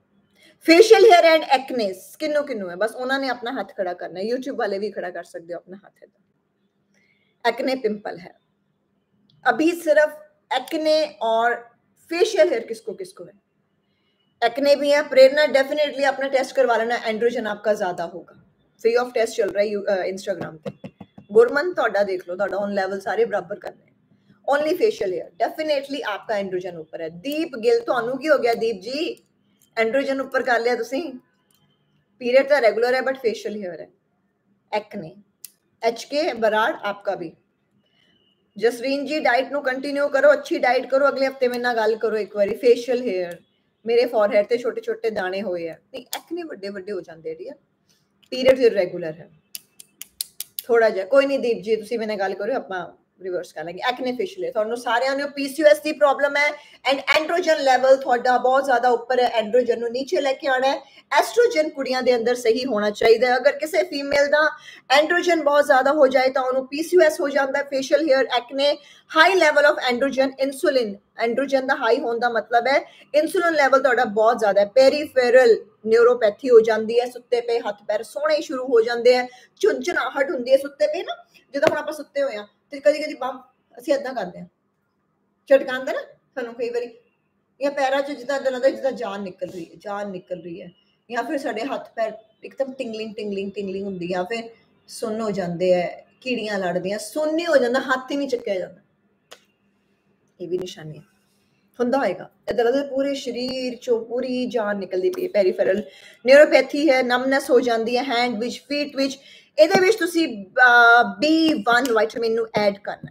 फेशियल हेयर एंड एक्नेस किन्नू किन्नू है, बस उन्होंने अपना हाथ खड़ा करना है, यूट्यूब वाले भी खड़ा कर सकते हो अपना हाथ है। एक्ने पिंपल है, अभी सिर्फ एक्ने और फेशियल हेयर किसको किसको है? एक्ने भी है, प्रेरणा डेफिनेटली अपना टेस्ट करवा लेना, एंड्रोजन आपका ज्यादा होगा, फ्री ऑफ टेस्ट चल रहा है इंस्टाग्राम पे। गुरमन तोड़ा देख लो, तोड़ा ऑन लेवल सारे बराबर करने, ओनली फेशियल हेयर डेफिनेटली आपका एंड्रोजन ऊपर है। दीप गिल ਤੁਹਾਨੂੰ ਕੀ ਹੋ ਗਿਆ दीप जी, एंड्रोजन ऊपर कर लिया तुसी, पीरियड तो रेगुलर है बट फेशियल हेयर है। एक्ने एच के बराड़ आपका भी। जसरीन जी डाइट नु कंटिन्यू करो, अच्छी डाइट करो, अगले हफ्ते मेरे नाल गल करो एक बारी। फेशियल हेयर मेरे फॉरहेड ते छोटे छोटे दाने होए है, नहीं एक्ने बड़े बड़े हो जाते हैं डियर, पीरियड इरेगुलर है थोड़ा जिहा, कोई नहीं दीप जी तुसी मेरे नाल गल करो, आपां रिवर्स कर लेंगे। एक्ने फेशियल है, ਤੁਹਾਨੂੰ ਸਾਰਿਆਂ ਨੂੰ ਪੀਸੀਓਐਸ ਦੀ ਪ੍ਰੋਬਲਮ ਹੈ ਐਂਡ ਐਂਡਰੋਜਨ ਲੈਵਲ ਤੁਹਾਡਾ ਬਹੁਤ ਜ਼ਿਆਦਾ ਉੱਪਰ ਹੈ, ਐਂਡਰੋਜਨ ਨੂੰ ਨੀਚੇ ਲੈ ਕੇ ਆਉਣਾ ਹੈ। ਐਸਟ੍ਰੋਜਨ ਕੁੜੀਆਂ ਦੇ ਅੰਦਰ ਸਹੀ ਹੋਣਾ ਚਾਹੀਦਾ ਹੈ, ਅਗਰ ਕਿਸੇ ਫੀਮੇਲ ਦਾ ਐਂਡਰੋਜਨ ਬਹੁਤ ਜ਼ਿਆਦਾ ਹੋ ਜਾਏ ਤਾਂ ਉਹਨੂੰ ਪੀਸੀਓਐਸ ਹੋ ਜਾਂਦਾ ਹੈ, facial hair acne, high level of androgen, insulin, androgen ਦਾ ਹਾਈ ਹੋਣ ਦਾ ਮਤਲਬ ਹੈ इंसुलिन ਲੈਵਲ ਤੁਹਾਡਾ ਬਹੁਤ ਜ਼ਿਆਦਾ ਹੈ, ਪੈਰੀਫेरल न्यूरोपैथी हो जाती है, सुत्ते पे हथ पैर सोने शुरू हो जाते हैं, झुंझुनाहट होती है सुत्ते पे ना, जिद्दां हुण आपां सुत्ते होए आ ते कदी कदी बम ਅਸੀਂ ਏਦਾਂ ਕਰਦੇ ਹਾਂ, ਝਟਕਾ ਆਉਂਦਾ ਨਾ ਸਾਨੂੰ ਕਈ ਵਾਰੀ, ਜਾਂ ਪੈਰਾਂ 'ਚ ਜਿੱਦਾਂ ਏਦਾਂ ਲੱਗਦਾ ਜਿੱਦਾਂ ਜਾਨ ਨਿਕਲ ਰਹੀ ਹੈ, ਜਾਨ ਨਿਕਲ ਰਹੀ ਹੈ, ਜਾਂ ਫਿਰ ਸਾਡੇ ਹੱਥ ਪੈਰ ਇੱਕਦਮ ਟਿੰਗਲਿੰਗ ਟਿੰਗਲਿੰਗ ਟਿੰਗਲਿੰਗ ਹੁੰਦੀ, ਜਾਂ ਫਿਰ ਸੁੰਨ ਹੋ ਜਾਂਦੇ ਹੈ, ਕੀੜੀਆਂ ਲੜਦੀਆਂ, ਸੁੰਨ ਹੀ ਹੋ ਜਾਂਦਾ, ਹੱਥ ਹੀ ਨਹੀਂ ਚੱਕਿਆ ਜਾਂਦਾ, ਇਹ ਵੀ ਨਿਸ਼ਾਨੀ ਹੈ ਹੁੰਦਾ ਹੋਏਗਾ। ਏਦਾਂ ਲੱਗਦਾ ਪੂਰੇ ਸਰੀਰ 'ਚੋਂ ਪੂਰੀ ਜਾਨ ਨਿਕਲਦੀ ਪਈ, ਪੈਰੀਫेरल न्यूरोपैथी है, ਨਮਨੈਸ ਹੋ ਜਾਂਦੀ ਹੈ ਹੈਂਡ ਵਿੱਚ, ਫੀਟ ਵਿੱਚ। ਇਹਦੇ ਵਿੱਚ ਤੁਸੀਂ बी वन ਵਿਟਾਮਿਨ ਨੂੰ ਐਡ ਕਰਨਾ,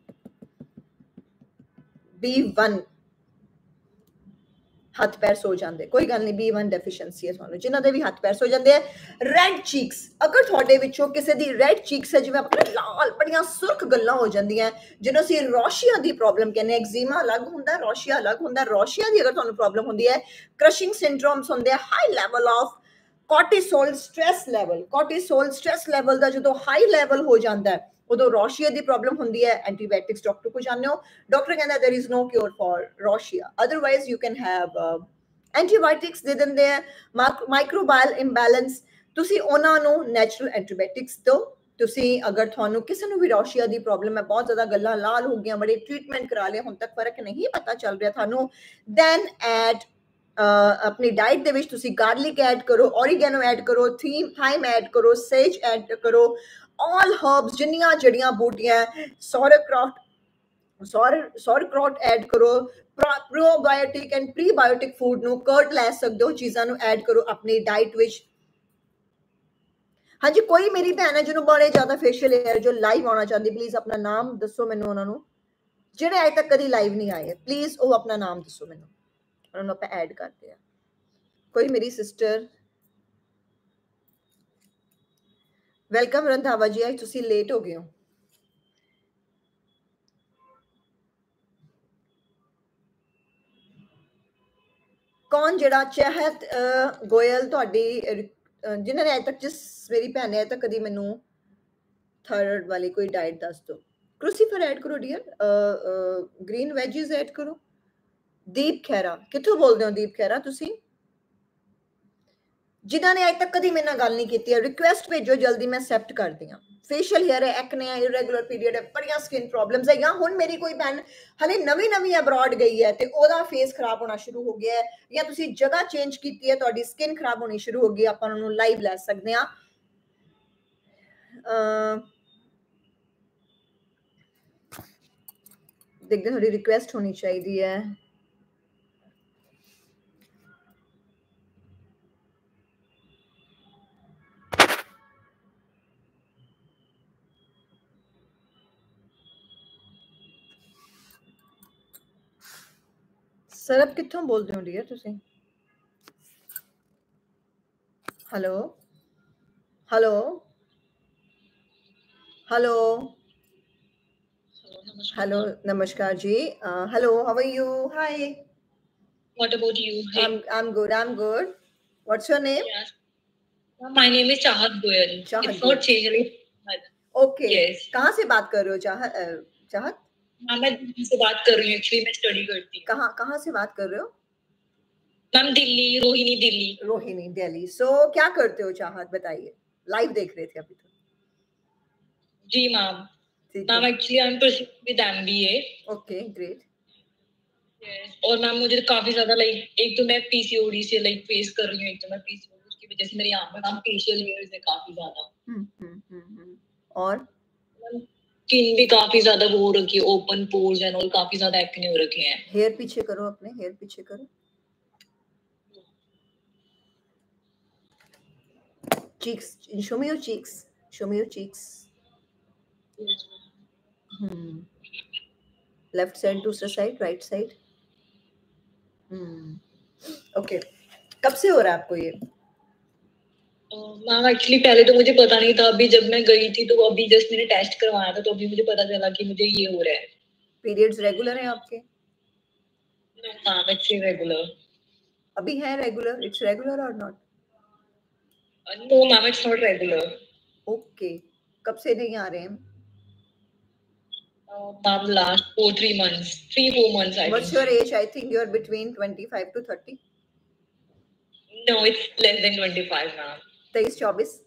बी वन हथ पैर सो जाते, कोई गल नहीं, बी वन डेफिशिएंसी है ਤੁਹਾਨੂੰ, ਜਿਨ੍ਹਾਂ ਦੇ ਵੀ ਹੱਥ ਪੈਰ ਸੋ ਜਾਂਦੇ ਹੈ। ਰੈਡ ਚੀਕਸ, ਅਗਰ ਤੁਹਾਡੇ ਵਿੱਚੋਂ ਕਿਸੇ ਦੀ ਰੈਡ ਚੀਕਸ ਹੈ, ਜਿਵੇਂ ਆਪਣੇ ਲਾਲ ਬੜੀਆਂ ਸੁਰਖ ਗੱਲਾਂ ਹੋ ਜਾਂਦੀਆਂ, ਜਿਹਨੂੰ ਅਸੀਂ ਰੋਸ਼ੀਆ ਦੀ ਪ੍ਰੋਬਲਮ ਕਹਿੰਦੇ ਹਾਂ, ਐਗਜ਼ੀਮਾ ਅਲੱਗ ਹੁੰਦਾ, ਰੋਸ਼ੀਆ ਅਲੱਗ ਹੁੰਦਾ। ਰੋਸ਼ੀਆ ਦੀ ਅਗਰ ਤੁਹਾਨੂੰ ਪ੍ਰੋਬਲਮ ਹੁੰਦੀ ਹੈ, ਕ੍ਰਸ਼ਿੰਗ ਸਿੰਡਰੋਮਸ ਹੁੰਦੇ ਆ, high level of cortisol stress level, cortisol stress level ਦਾ ਜਦੋਂ ਹਾਈ ਲੈਵਲ ਹੋ ਜਾਂਦਾ ਹੈ, ਉਦੋਂ ਰੋਸ਼ੀਆ ਦੀ ਪ੍ਰੋਬਲਮ ਹੁੰਦੀ ਹੈ। ਐਂਟੀਬਾਇਓਟਿਕਸ ਡਾਕਟਰ ਕੋਲ ਜਾਂਦੇ ਹੋ, ਡਾਕਟਰ ਕਹਿੰਦਾ there is no cure for ਰੋਸ਼ੀਆ, otherwise you can have antibiotics ਦੇ ਦਿੰਦੇ ਆ। ਮਾਈਕਰੋਬਾਇਲ ਇੰਬੈਲੈਂਸ, ਤੁਸੀਂ ਉਹਨਾਂ ਨੂੰ ਨੈਚੁਰਲ ਐਂਟੀਬਾਇਓਟਿਕਸ ਦਿਓ। ਤੁਸੀਂ ਅਗਰ ਤੁਹਾਨੂੰ ਕਿਸੇ ਨੂੰ ਵੀ ਰੋਸ਼ੀਆ ਦੀ ਪ੍ਰੋਬਲਮ ਹੈ, ਬਹੁਤ ਜ਼ਿਆਦਾ ਗੱਲਾਂ ਲਾਲ ਹੋ ਗਈਆਂ, ਬੜੇ ਟ੍ਰੀਟਮੈਂਟ ਕਰਾ ਲਏ, ਹੁਣ ਤੱਕ ਫਰਕ ਨਹੀਂ ਪਤਾ ਚੱਲ ਰਿਹਾ ਤੁਹਾਨੂੰ, ਦੈਨ ਐਡ अपनी डाइट ਦੇ ਵਿੱਚ ਤੁਸੀਂ गार्लिक ऐड करो, ऑरिगेनो ऐड करो, थीम थाइम ऐड करो, सेज ऐड करो, ऑल हर्ब्स जिन्नियां जड़ियां बूटियां, सौरक्रॉट सौर सौरक्रॉट ऐड करो, प्रोबायोटिक एंड प्रीबायोटिक फूड ਨੂੰ कर्ड ਲੈ ਸਕਦੇ ਹੋ, ਚੀਜ਼ਾਂ ਨੂੰ ਐਡ ਕਰੋ ਆਪਣੀ ਡਾਈਟ ਵਿੱਚ। ਹਾਂਜੀ, ਕੋਈ ਮੇਰੀ ਭੈਣ ਹੈ ਜਿਹਨੂੰ ਬੜੇ ਜ਼ਿਆਦਾ ਫੇਸ਼ੀਅਲ ਹੈयर ਜੋ ਲਾਈਵ ਆਉਣਾ ਚਾਹੁੰਦੀ, ਪਲੀਜ਼ ਆਪਣਾ ਨਾਮ ਦੱਸੋ ਮੈਨੂੰ, ਉਹਨਾਂ ਨੂੰ ਜਿਹੜੇ ਅਜੇ ਤੱਕ ਕਦੀ ਲਾਈਵ ਨਹੀਂ ਆਏ, ਪਲੀਜ਼ ਉਹ ਆਪਣਾ ਨਾਮ ਦੱਸੋ ਮੈਨੂੰ, ਉਹਨਾਂ ਨੂੰ ਆਪਾਂ ਐਡ ਕਰਦੇ ਆ। ਕੋਈ ਮੇਰੀ ਸਿਸਟਰ, ਵੈਲਕਮ ਰੰਧਾਵਾ ਜੀ, ਅੱਜ ਤੁਸੀਂ ਲੇਟ ਹੋ ਗਏ ਹੋ। कौन ਜਿਹੜਾ ਚਾਹਤ ਗੋਇਲ ਤੁਹਾਡੀ, ਜਿਨ੍ਹਾਂ ਨੇ ਅਜੇ ਤੱਕ, ਜਿਸ ਮੇਰੀ ਭੈਣ ਨੇ ਅਜੇ ਤੱਕ ਕਦੀ ਮੈਨੂੰ ਥਾਇਰਾਇਡ ਵਾਲੀ ਕੋਈ ਡਾਈਟ ਦੱਸ ਦਿਓ। क्रूसीफर ऐड करो डियर, ग्रीन वेजिज ऐड करो। दीप खैरा, कित्थों बोलते हो दीप खैरा ਤੁਸੀਂ, जिन्हों ने अज तक कभी मेरे नाल गल नहीं की, रिक्वेस्ट भेजो जल्दी, मैं एक्सेप्ट करती हाँ। फेशियल हेयर है, एक्ने है, इरेगुलर पीरियड है, बड़िया स्किन प्रॉब्लम्स है। हुण मेरी कोई भैन हले नवी नवी अब्रॉड गई है तो ओदा फेस खराब होना शुरू हो गया है, या तुसी जगह चेंज की है, तुहाडी स्किन खराब होनी शुरू हो गई, आपां उहनूं लाइव लै सकदे हां। देखते थोड़ी रिक्वेस्ट होनी चाहिए है। सरब कित्थों बोलते हो डियर तुसी? हेलो हेलो हेलो हेलो, नमस्कार जी, hello, how are you? Hi, What about you? Hey. I'm I'm good. I'm good. What's your name? Yeah. My name is Chahat Goyal. Chahat It's not changed. Okay. Yes. कहाँ से बात कर रहे हो चाहत? चाहत? हाँ, मैं दिल्ली से बात कर रही हूँ। एक्चुअली मैं स्टडी करती हूँ। कहाँ कहाँ से बात कर रहे हो? मैम दिल्ली, रोहिणी दिल्ली। रोहिणी दिल्ली। सो क्या करते हो चाहत, बताइए, लाइव देख रहे थे अभी तो। जी ma'am. Ma'am actually I am pursuing with MBA. Okay great. और मैम मुझे काफी ज्यादा लाइक एक तो मैं पीसीओडी से लाइक फेस कर रही हूँ, एक तो मैं पीसीओडी की वजह से मेरे यहाँ पे मैम फेशियल हेयर्स है काफी ज्यादा। हम्म हम्म हम्म और स्किन भी काफी ज्यादा वो हो रखी है, ओपन पोर्स एंड ऑल काफी ज्यादा एक्ने हो रखे हैं। हेयर पीछे करो, अपने हेयर पीछे करो। cheeks, show me your cheeks, show me your cheeks. hmm left side, दूसरा side, right side. hmm okay. कब से हो रहा है आपको ये? मैम एक्चुअली पहले तो मुझे पता नहीं था, अभी जब मैं गई थी तो अभी जस्ट मैंने टेस्ट करवाया था तो अभी मुझे पता चला कि मुझे ये हो रहा है। पीरियड्स रेगुलर हैं आपके? Ma'am it's irregular. अभी है regular? It's regular or not? No ma'am it's not regular. Okay, कब से नहीं आ रहे हैं? Ma'am last four three months, three four months I think. What's your age? I think you are between twenty-five to thirty. No it's less than twenty-five ma'am. तेईस चौबीस?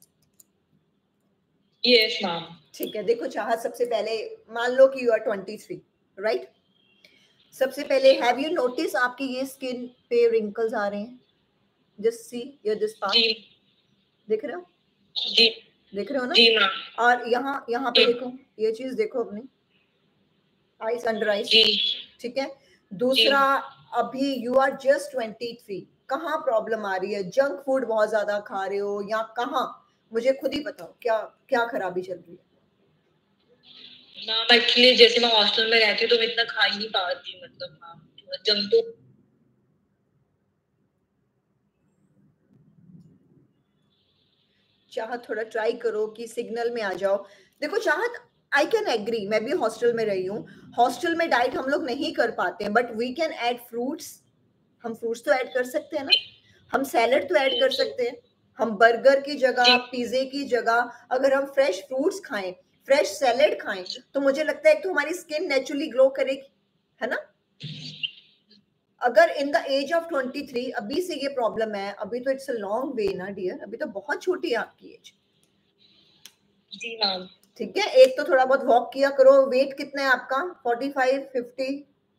Yes ma'am. ठीक है, देखो चाहत, सबसे पहले मान लो कि यू आर twenty-three, राइट? सबसे पहले हैव यू नोटिस आपकी ये स्किन पे रिंकल्स आ रहे हैं? Just see your this part, देख रहे हो? जी देख रहे हो ना? जी मैम। और यहाँ यहाँ पे देखो, ये चीज देखो अपनी आईज, अंडर आईज, ठीक है? दूसरा, अभी यू आर जस्ट twenty-three, कहाँ प्रॉब्लम आ रही है? जंक फूड बहुत ज्यादा खा रहे हो या कहाँ? मुझे खुद ही बताओ, क्या क्या खराबी चल रही है? मैम एक्चुअली जैसे मैं हॉस्टल में रहती हूँ तो मैं इतना खा ही नहीं पाती, मतलब मैम जंक तो चाहत थोड़ा ट्राई करो कि सिग्नल में आ जाओ। देखो चाहत, आई कैन एग्री, मैं भी हॉस्टल में रही हूँ। हॉस्टल में डाइट हम लोग नहीं कर पाते हैं, but we can add fruits. हम फ्रूट्स तो ऐड कर सकते हैं ना, हम सैलड तो ऐड कर सकते हैं। हम बर्गर की जगह, पिज्जे की जगह अगर हम फ्रेश फ्रूट्स खाएं, फ्रेश सैलड खाएं, तो मुझे लगता है कि तो हमारी स्किन नेचुरली ग्लो करेगी, है ना? अगर in the age of twenty-three अभी से ये प्रॉब्लम है, अभी तो इट्स अ लॉन्ग वे ना डियर, अभी तो बहुत छोटी है आपकी एज। जी मैम। ठीक है, एक तो थोड़ा बहुत वॉक किया करो। वेट कितना है आपका? forty-five, fifty?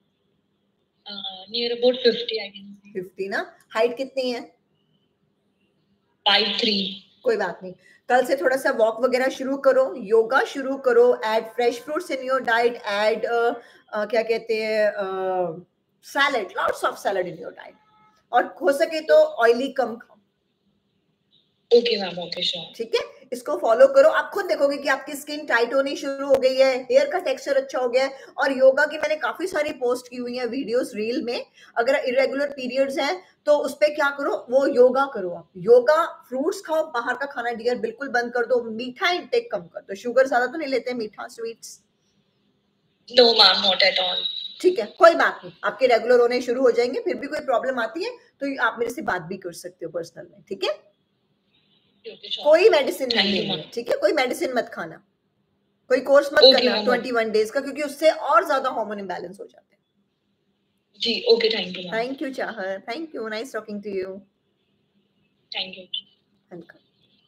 Near about fifty I can say. fifty ना? हाइट कितनी है? five three। कोई बात नहीं, कल से थोड़ा सा वॉक वगैरह शुरू करो, योगा शुरू करो, add fresh fruits in your diet, add क्या कहते हैं, salad, lots of salad in your diet, और हो सके तो ऑयली कम खाओ। Okay ma'am, okay sure. ठीक है, इसको फॉलो करो, आप खुद देखोगे कि आपकी स्किन टाइट होनी शुरू हो गई है, हेयर का टेक्सचर अच्छा हो गया है। और योगा की मैंने काफी सारी पोस्ट की हुई है वीडियोस रील में। अगर इरेगुलर पीरियड्स हैं तो उस पे क्या करो, वो योगा करो आप। योगा, फ्रूट्स खाओ, बाहर का खाना डियर बिल्कुल बंद कर दो, मीठा इंटेक कम कर दो। शुगर ज्यादा तो नहीं लेते, मीठा sweets? No ma'am, not at all. ठीक है, कोई बात नहीं, आपके रेगुलर होने शुरू हो जाएंगे। फिर भी कोई प्रॉब्लम आती है तो आप मेरे से बात भी कर सकते हो पर्सनल में, ठीक है? कोई मेडिसिन नहीं लेनी है, ठीक है? कोई मेडिसिन मत खाना, कोई कोर्स मत करना twenty-one डेज का, क्योंकि उससे और ज्यादा हार्मोन इंबैलेंस हो जाते हैं। जी okay, thank you. Thank you Chahat, thank you, nice talking to you. Thank you. Welcome.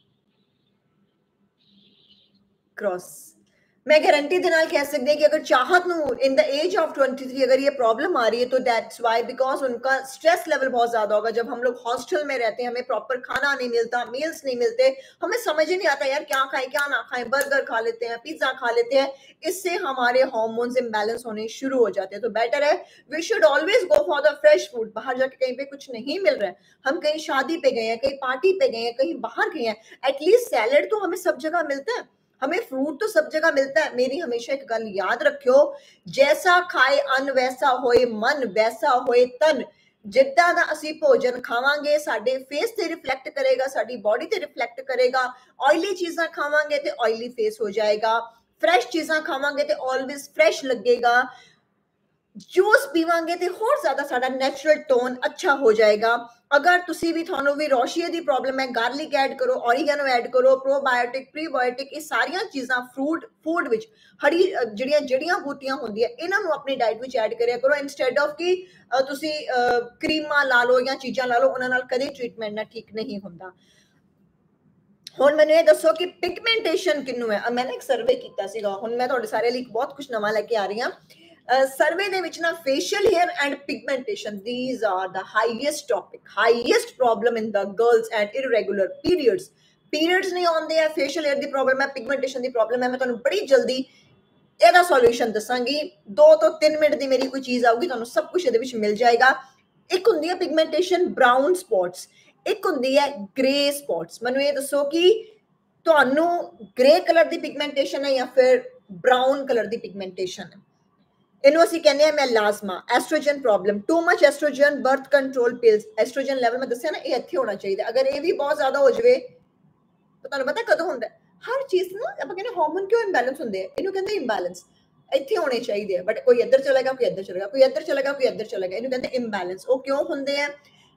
क्रॉस, मैं गारंटी दे नाल कह सकते हैं कि अगर चाहत नू in the age of twenty-three अगर ये प्रॉब्लम आ रही है तो दैट्स व्हाई, बिकॉज उनका स्ट्रेस लेवल बहुत ज्यादा होगा। जब हम लोग हॉस्टल में रहते हैं, हमें प्रॉपर खाना नहीं मिलता, मील्स नहीं मिलते, हमें समझ ही नहीं आता यार क्या खाएं क्या ना खाएं, बर्गर खा लेते हैं, पिज्जा खा लेते हैं, इससे हमारे हार्मोन्स इम्बैलेंस होने शुरू हो जाते हैं। तो बेटर है, we should always go for the fresh food. बाहर जाके कहीं पे कुछ नहीं मिल रहा है, हम कहीं शादी पे गए हैं, कहीं पार्टी पे गए हैं, कहीं बाहर गए हैं, एटलीस्ट सैलेड तो हमें सब जगह मिलता है, हमें फ्रूट तो सब जगह मिलता है। मेरी हमेशा एक गल याद रखियो, जैसा खाए अन्न वैसा होए मन, वैसा होए तन। जिद्दां दा असी भोजन खावांगे साडे फेस ते रिफ्लेक्ट करेगा, साडी बॉडी ते रिफ्लेक्ट करेगा। ऑयली चीज़ां खावांगे ते ऑयली फेस हो जाएगा, फ्रेश चीज़ां खावांगे ते ऑलवेज फ्रेश लगेगा। जूस पीवांगे तो होर ज़्यादा साडा नैचुरल टोन अच्छा हो जाएगा। अगर तुसी भी थानू भी रोशिये दी प्रॉब्लम है, गार्लिक ऐड करो, ऑरिगेनो ऐड करो, प्रोबायोटिक प्रीबायोटिक ये सारियां चीज़ां फ्रूट फूड विच हरी जिहड़ियां जड़ियां बूटियां होंदियां इन्हां नू अपनी डाइट विच ऐड करिया करो इंस्टेड ऑफ कि तुसी क्रीमां ला लो या चीज़ां ला लो, उन्हां नाल कदे ट्रीटमेंट ना ठीक नहीं हुंदा। हुण मैनूं ये दसो कि पिगमेंटेशन किन्नू है। मैंने एक सर्वे कीता सीगा, हुण मैं तुहाडे सारे लई बहुत कुछ नवां लैके आ रही हां। सर्वे दे विच ना facial hair and pigmentation these are the highest topic, highest problem in the girls and irregular periods. Periods नहीं आउंदे है, फेशियल हेयर दी प्रॉब्लम है, पिगमेंटेशन दी प्रॉब्लम है। मैं तुहानूं बड़ी जल्दी ਇਹਦਾ सॉल्यूशन दसांगी। दो तो तीन मिनट दी मेरी कोई चीज़ आऊगी, तुहानूं सब कुछ ਇਹਦੇ ਵਿੱਚ मिल जाएगा। एक हुंदी है पिगमेंटेशन ब्राउन स्पॉट्स, एक हुंदी है ग्रे स्पॉट्स। मैनूं ये दसो कि तुहानूं ग्रे कलर दी पिगमेंटेशन है या फिर ब्राउन कलर दी पिगमेंटेशन है। इनू असीं कहने हैं melasma, estrogen problem, too much estrogen, birth control pills. Estrogen level मैं दस्सिया ना ये इत्थे होना चाहिए। अगर ये भी बहुत ज़्यादा हो जाए तो तुहानूं पता कदों हुंदा है? हर चीज़ ना आपां कहने हार्मोन क्यों इंबैलेंस हुंदे हैं, इनू कहंदे इंबैलेंस इत्थे होने चाहिए, बट कोई इधर चलेगा, कोई इधर चलेगा, कोई इधर चलेगा, कोई इधर चलेगा, इनू कहंदे इंबैलेंस। वो क्यों हुंदे हैं?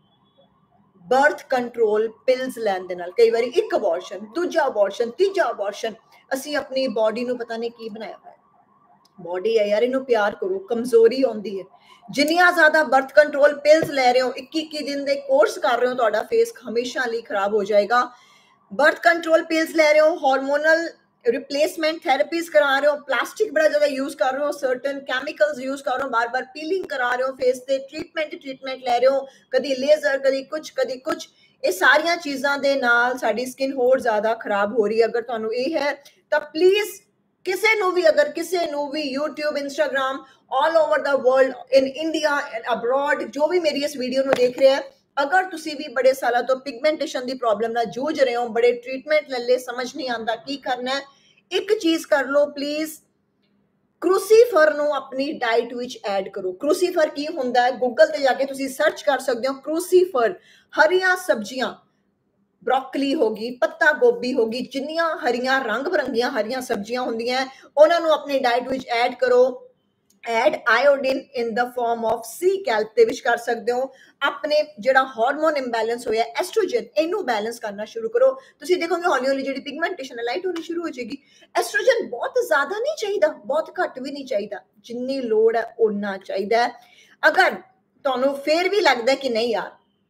बर्थ कंट्रोल पिल्स लैण दे नाल। कई बारी एक अबॉर्शन, दूजा अबॉर्शन, तीजा अबॉर्शन। असीं अपनी बॉडी नूं पता नहीं की बनाया होया। बॉडी है यार, इनू प्यार करो, कमजोरी आउंदी है। जिन्नियां ज़्यादा बर्थ कंट्रोल पिल्स ले रहे हो, इक्की इक्की दिन दे कोर्स कर रहे हो, तुहाडा फेस हमेशा लई खराब हो जाएगा। बर्थ कंट्रोल पिल्स ले रहे हो, हार्मोनल रिप्लेसमेंट थेरेपीज करा रहे हो, प्लास्टिक बड़ा ज़्यादा यूज कर रहे हो, सर्टन केमिकल्स यूज कर रहे हो, बार बार पीलिंग करा रहे हो फेस से, ट्रीटमेंट ट्रीटमेंट ले रहे हो, कदी लेजर, कदी कुछ कदी कुछ। ये सारियां चीज़ां दे नाल साडी स्किन होर ज़्यादा खराब हो रही है। अगर तुहानूं ये है तो प्लीज़ किसी नूं भी, अगर किसी नूं भी YouTube, Instagram, all over the world, in India and abroad, जो भी मेरी इस वीडियो नूं देख रहे हैं, अगर तुसी भी बड़े सालों तो पिगमेंटेशन दी प्रॉब्लम नाल जूझ रहे हो, बड़े ट्रीटमेंट ले ले, समझ नहीं आंदा की करना है, एक चीज़ कर लो प्लीज़, क्रूसीफर नूं अपनी डाइट विच ऐड करो। क्रूसीफर की हुंदा है? गूगल ते जाके तुसी सर्च कर सकते हो। क्रूसीफर हरियां सब्जियां, ब्रोकली होगी, पत्ता गोभी होगी, जिन्नियां हरियां रंग बिरंगियां हरियां सब्जियां होंदियां हैं, उन्हां नूं अपनी डाइट विच ऐड करो। Add iodine in the form of sea kelp दे विच कर सकते हो। अपने जिहड़ा हार्मोन इंबैलेंस होया एस्ट्रोजन, इनू बैलेंस करना शुरू करो। तुसी देखोगे हौली हौली जिहड़ी पिगमेंटेशन है लाइट होनी शुरू हो जाएगी। एस्ट्रोजन बहुत ज़्यादा नहीं चाहिए, बहुत घट भी नहीं चाहिए, जिन्नी लोड़ है उन्ना चाहिए। अगर तुहानूं फिर भी लगता है कि नहीं यार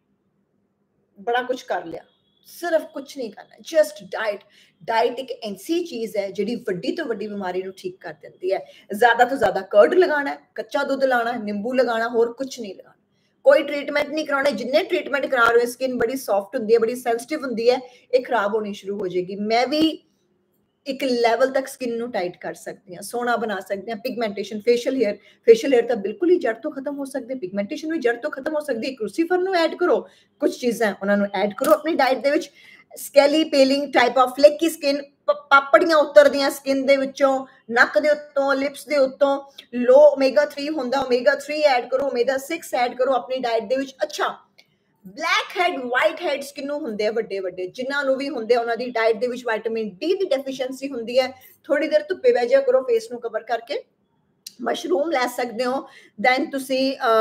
बड़ा कुछ कर लिया, सिर्फ कुछ नहीं करना, जस्ट डाइट। डाइट एक ऐसी चीज़ है जिहड़ी वड्डी तो वड्डी बीमारी नूं ठीक कर देती है। ज़्यादा तो ज़्यादा कर्ड लगाना है, कच्चा दुध लाना है, नींबू लगाना, होर कुछ नहीं लगाना, कोई ट्रीटमेंट नहीं कराना। जिन्ने ट्रीटमेंट करा रहे हो, स्किन बड़ी सॉफ्ट होंदी है, बड़ी सेंसिटिव होंदी है, ये खराब होनी शुरू हो जाएगी। मैं भी एक लैवल तक स्किन नूं टाइट कर सकती हैं, सोहना बना सकते हैं। Pigmentation, facial hair, facial hair तो बिल्कुल ही जड़ तो खत्म हो सकते, पिगमेंटेशन भी जड़ तो खत्म हो सकती है। क्रूसीफर नूं ऐड करो, कुछ चीज़ां उन्हां नूं ऐड करो अपनी डाइट दे विच। Scaly peeling type of flaky skin, पापड़ियां उतरदियां स्किन दे विचों, नक दे उत्तों, लिप्स दे उत्तों, लो ओमेगा थ्री हुंदा, ओमेगा थ्री ऐड करो, ओमेगा सिक्स ऐड करो अपनी डाइट दे विच। अच्छा, ब्लैक हैड, वाइट हैड्स किन्नू हुंदे वड्डे वड्डे, जिन्हां नूं भी हुंदे उन्हां दी डाइट दे विच विटामिन डी दी डेफिशिएंसी हुंदी है। थोड़ी देर धुप्पे बह जाया करो, फेस नूं कवर करके। मशरूम लै सकदे हो। दैन तुसी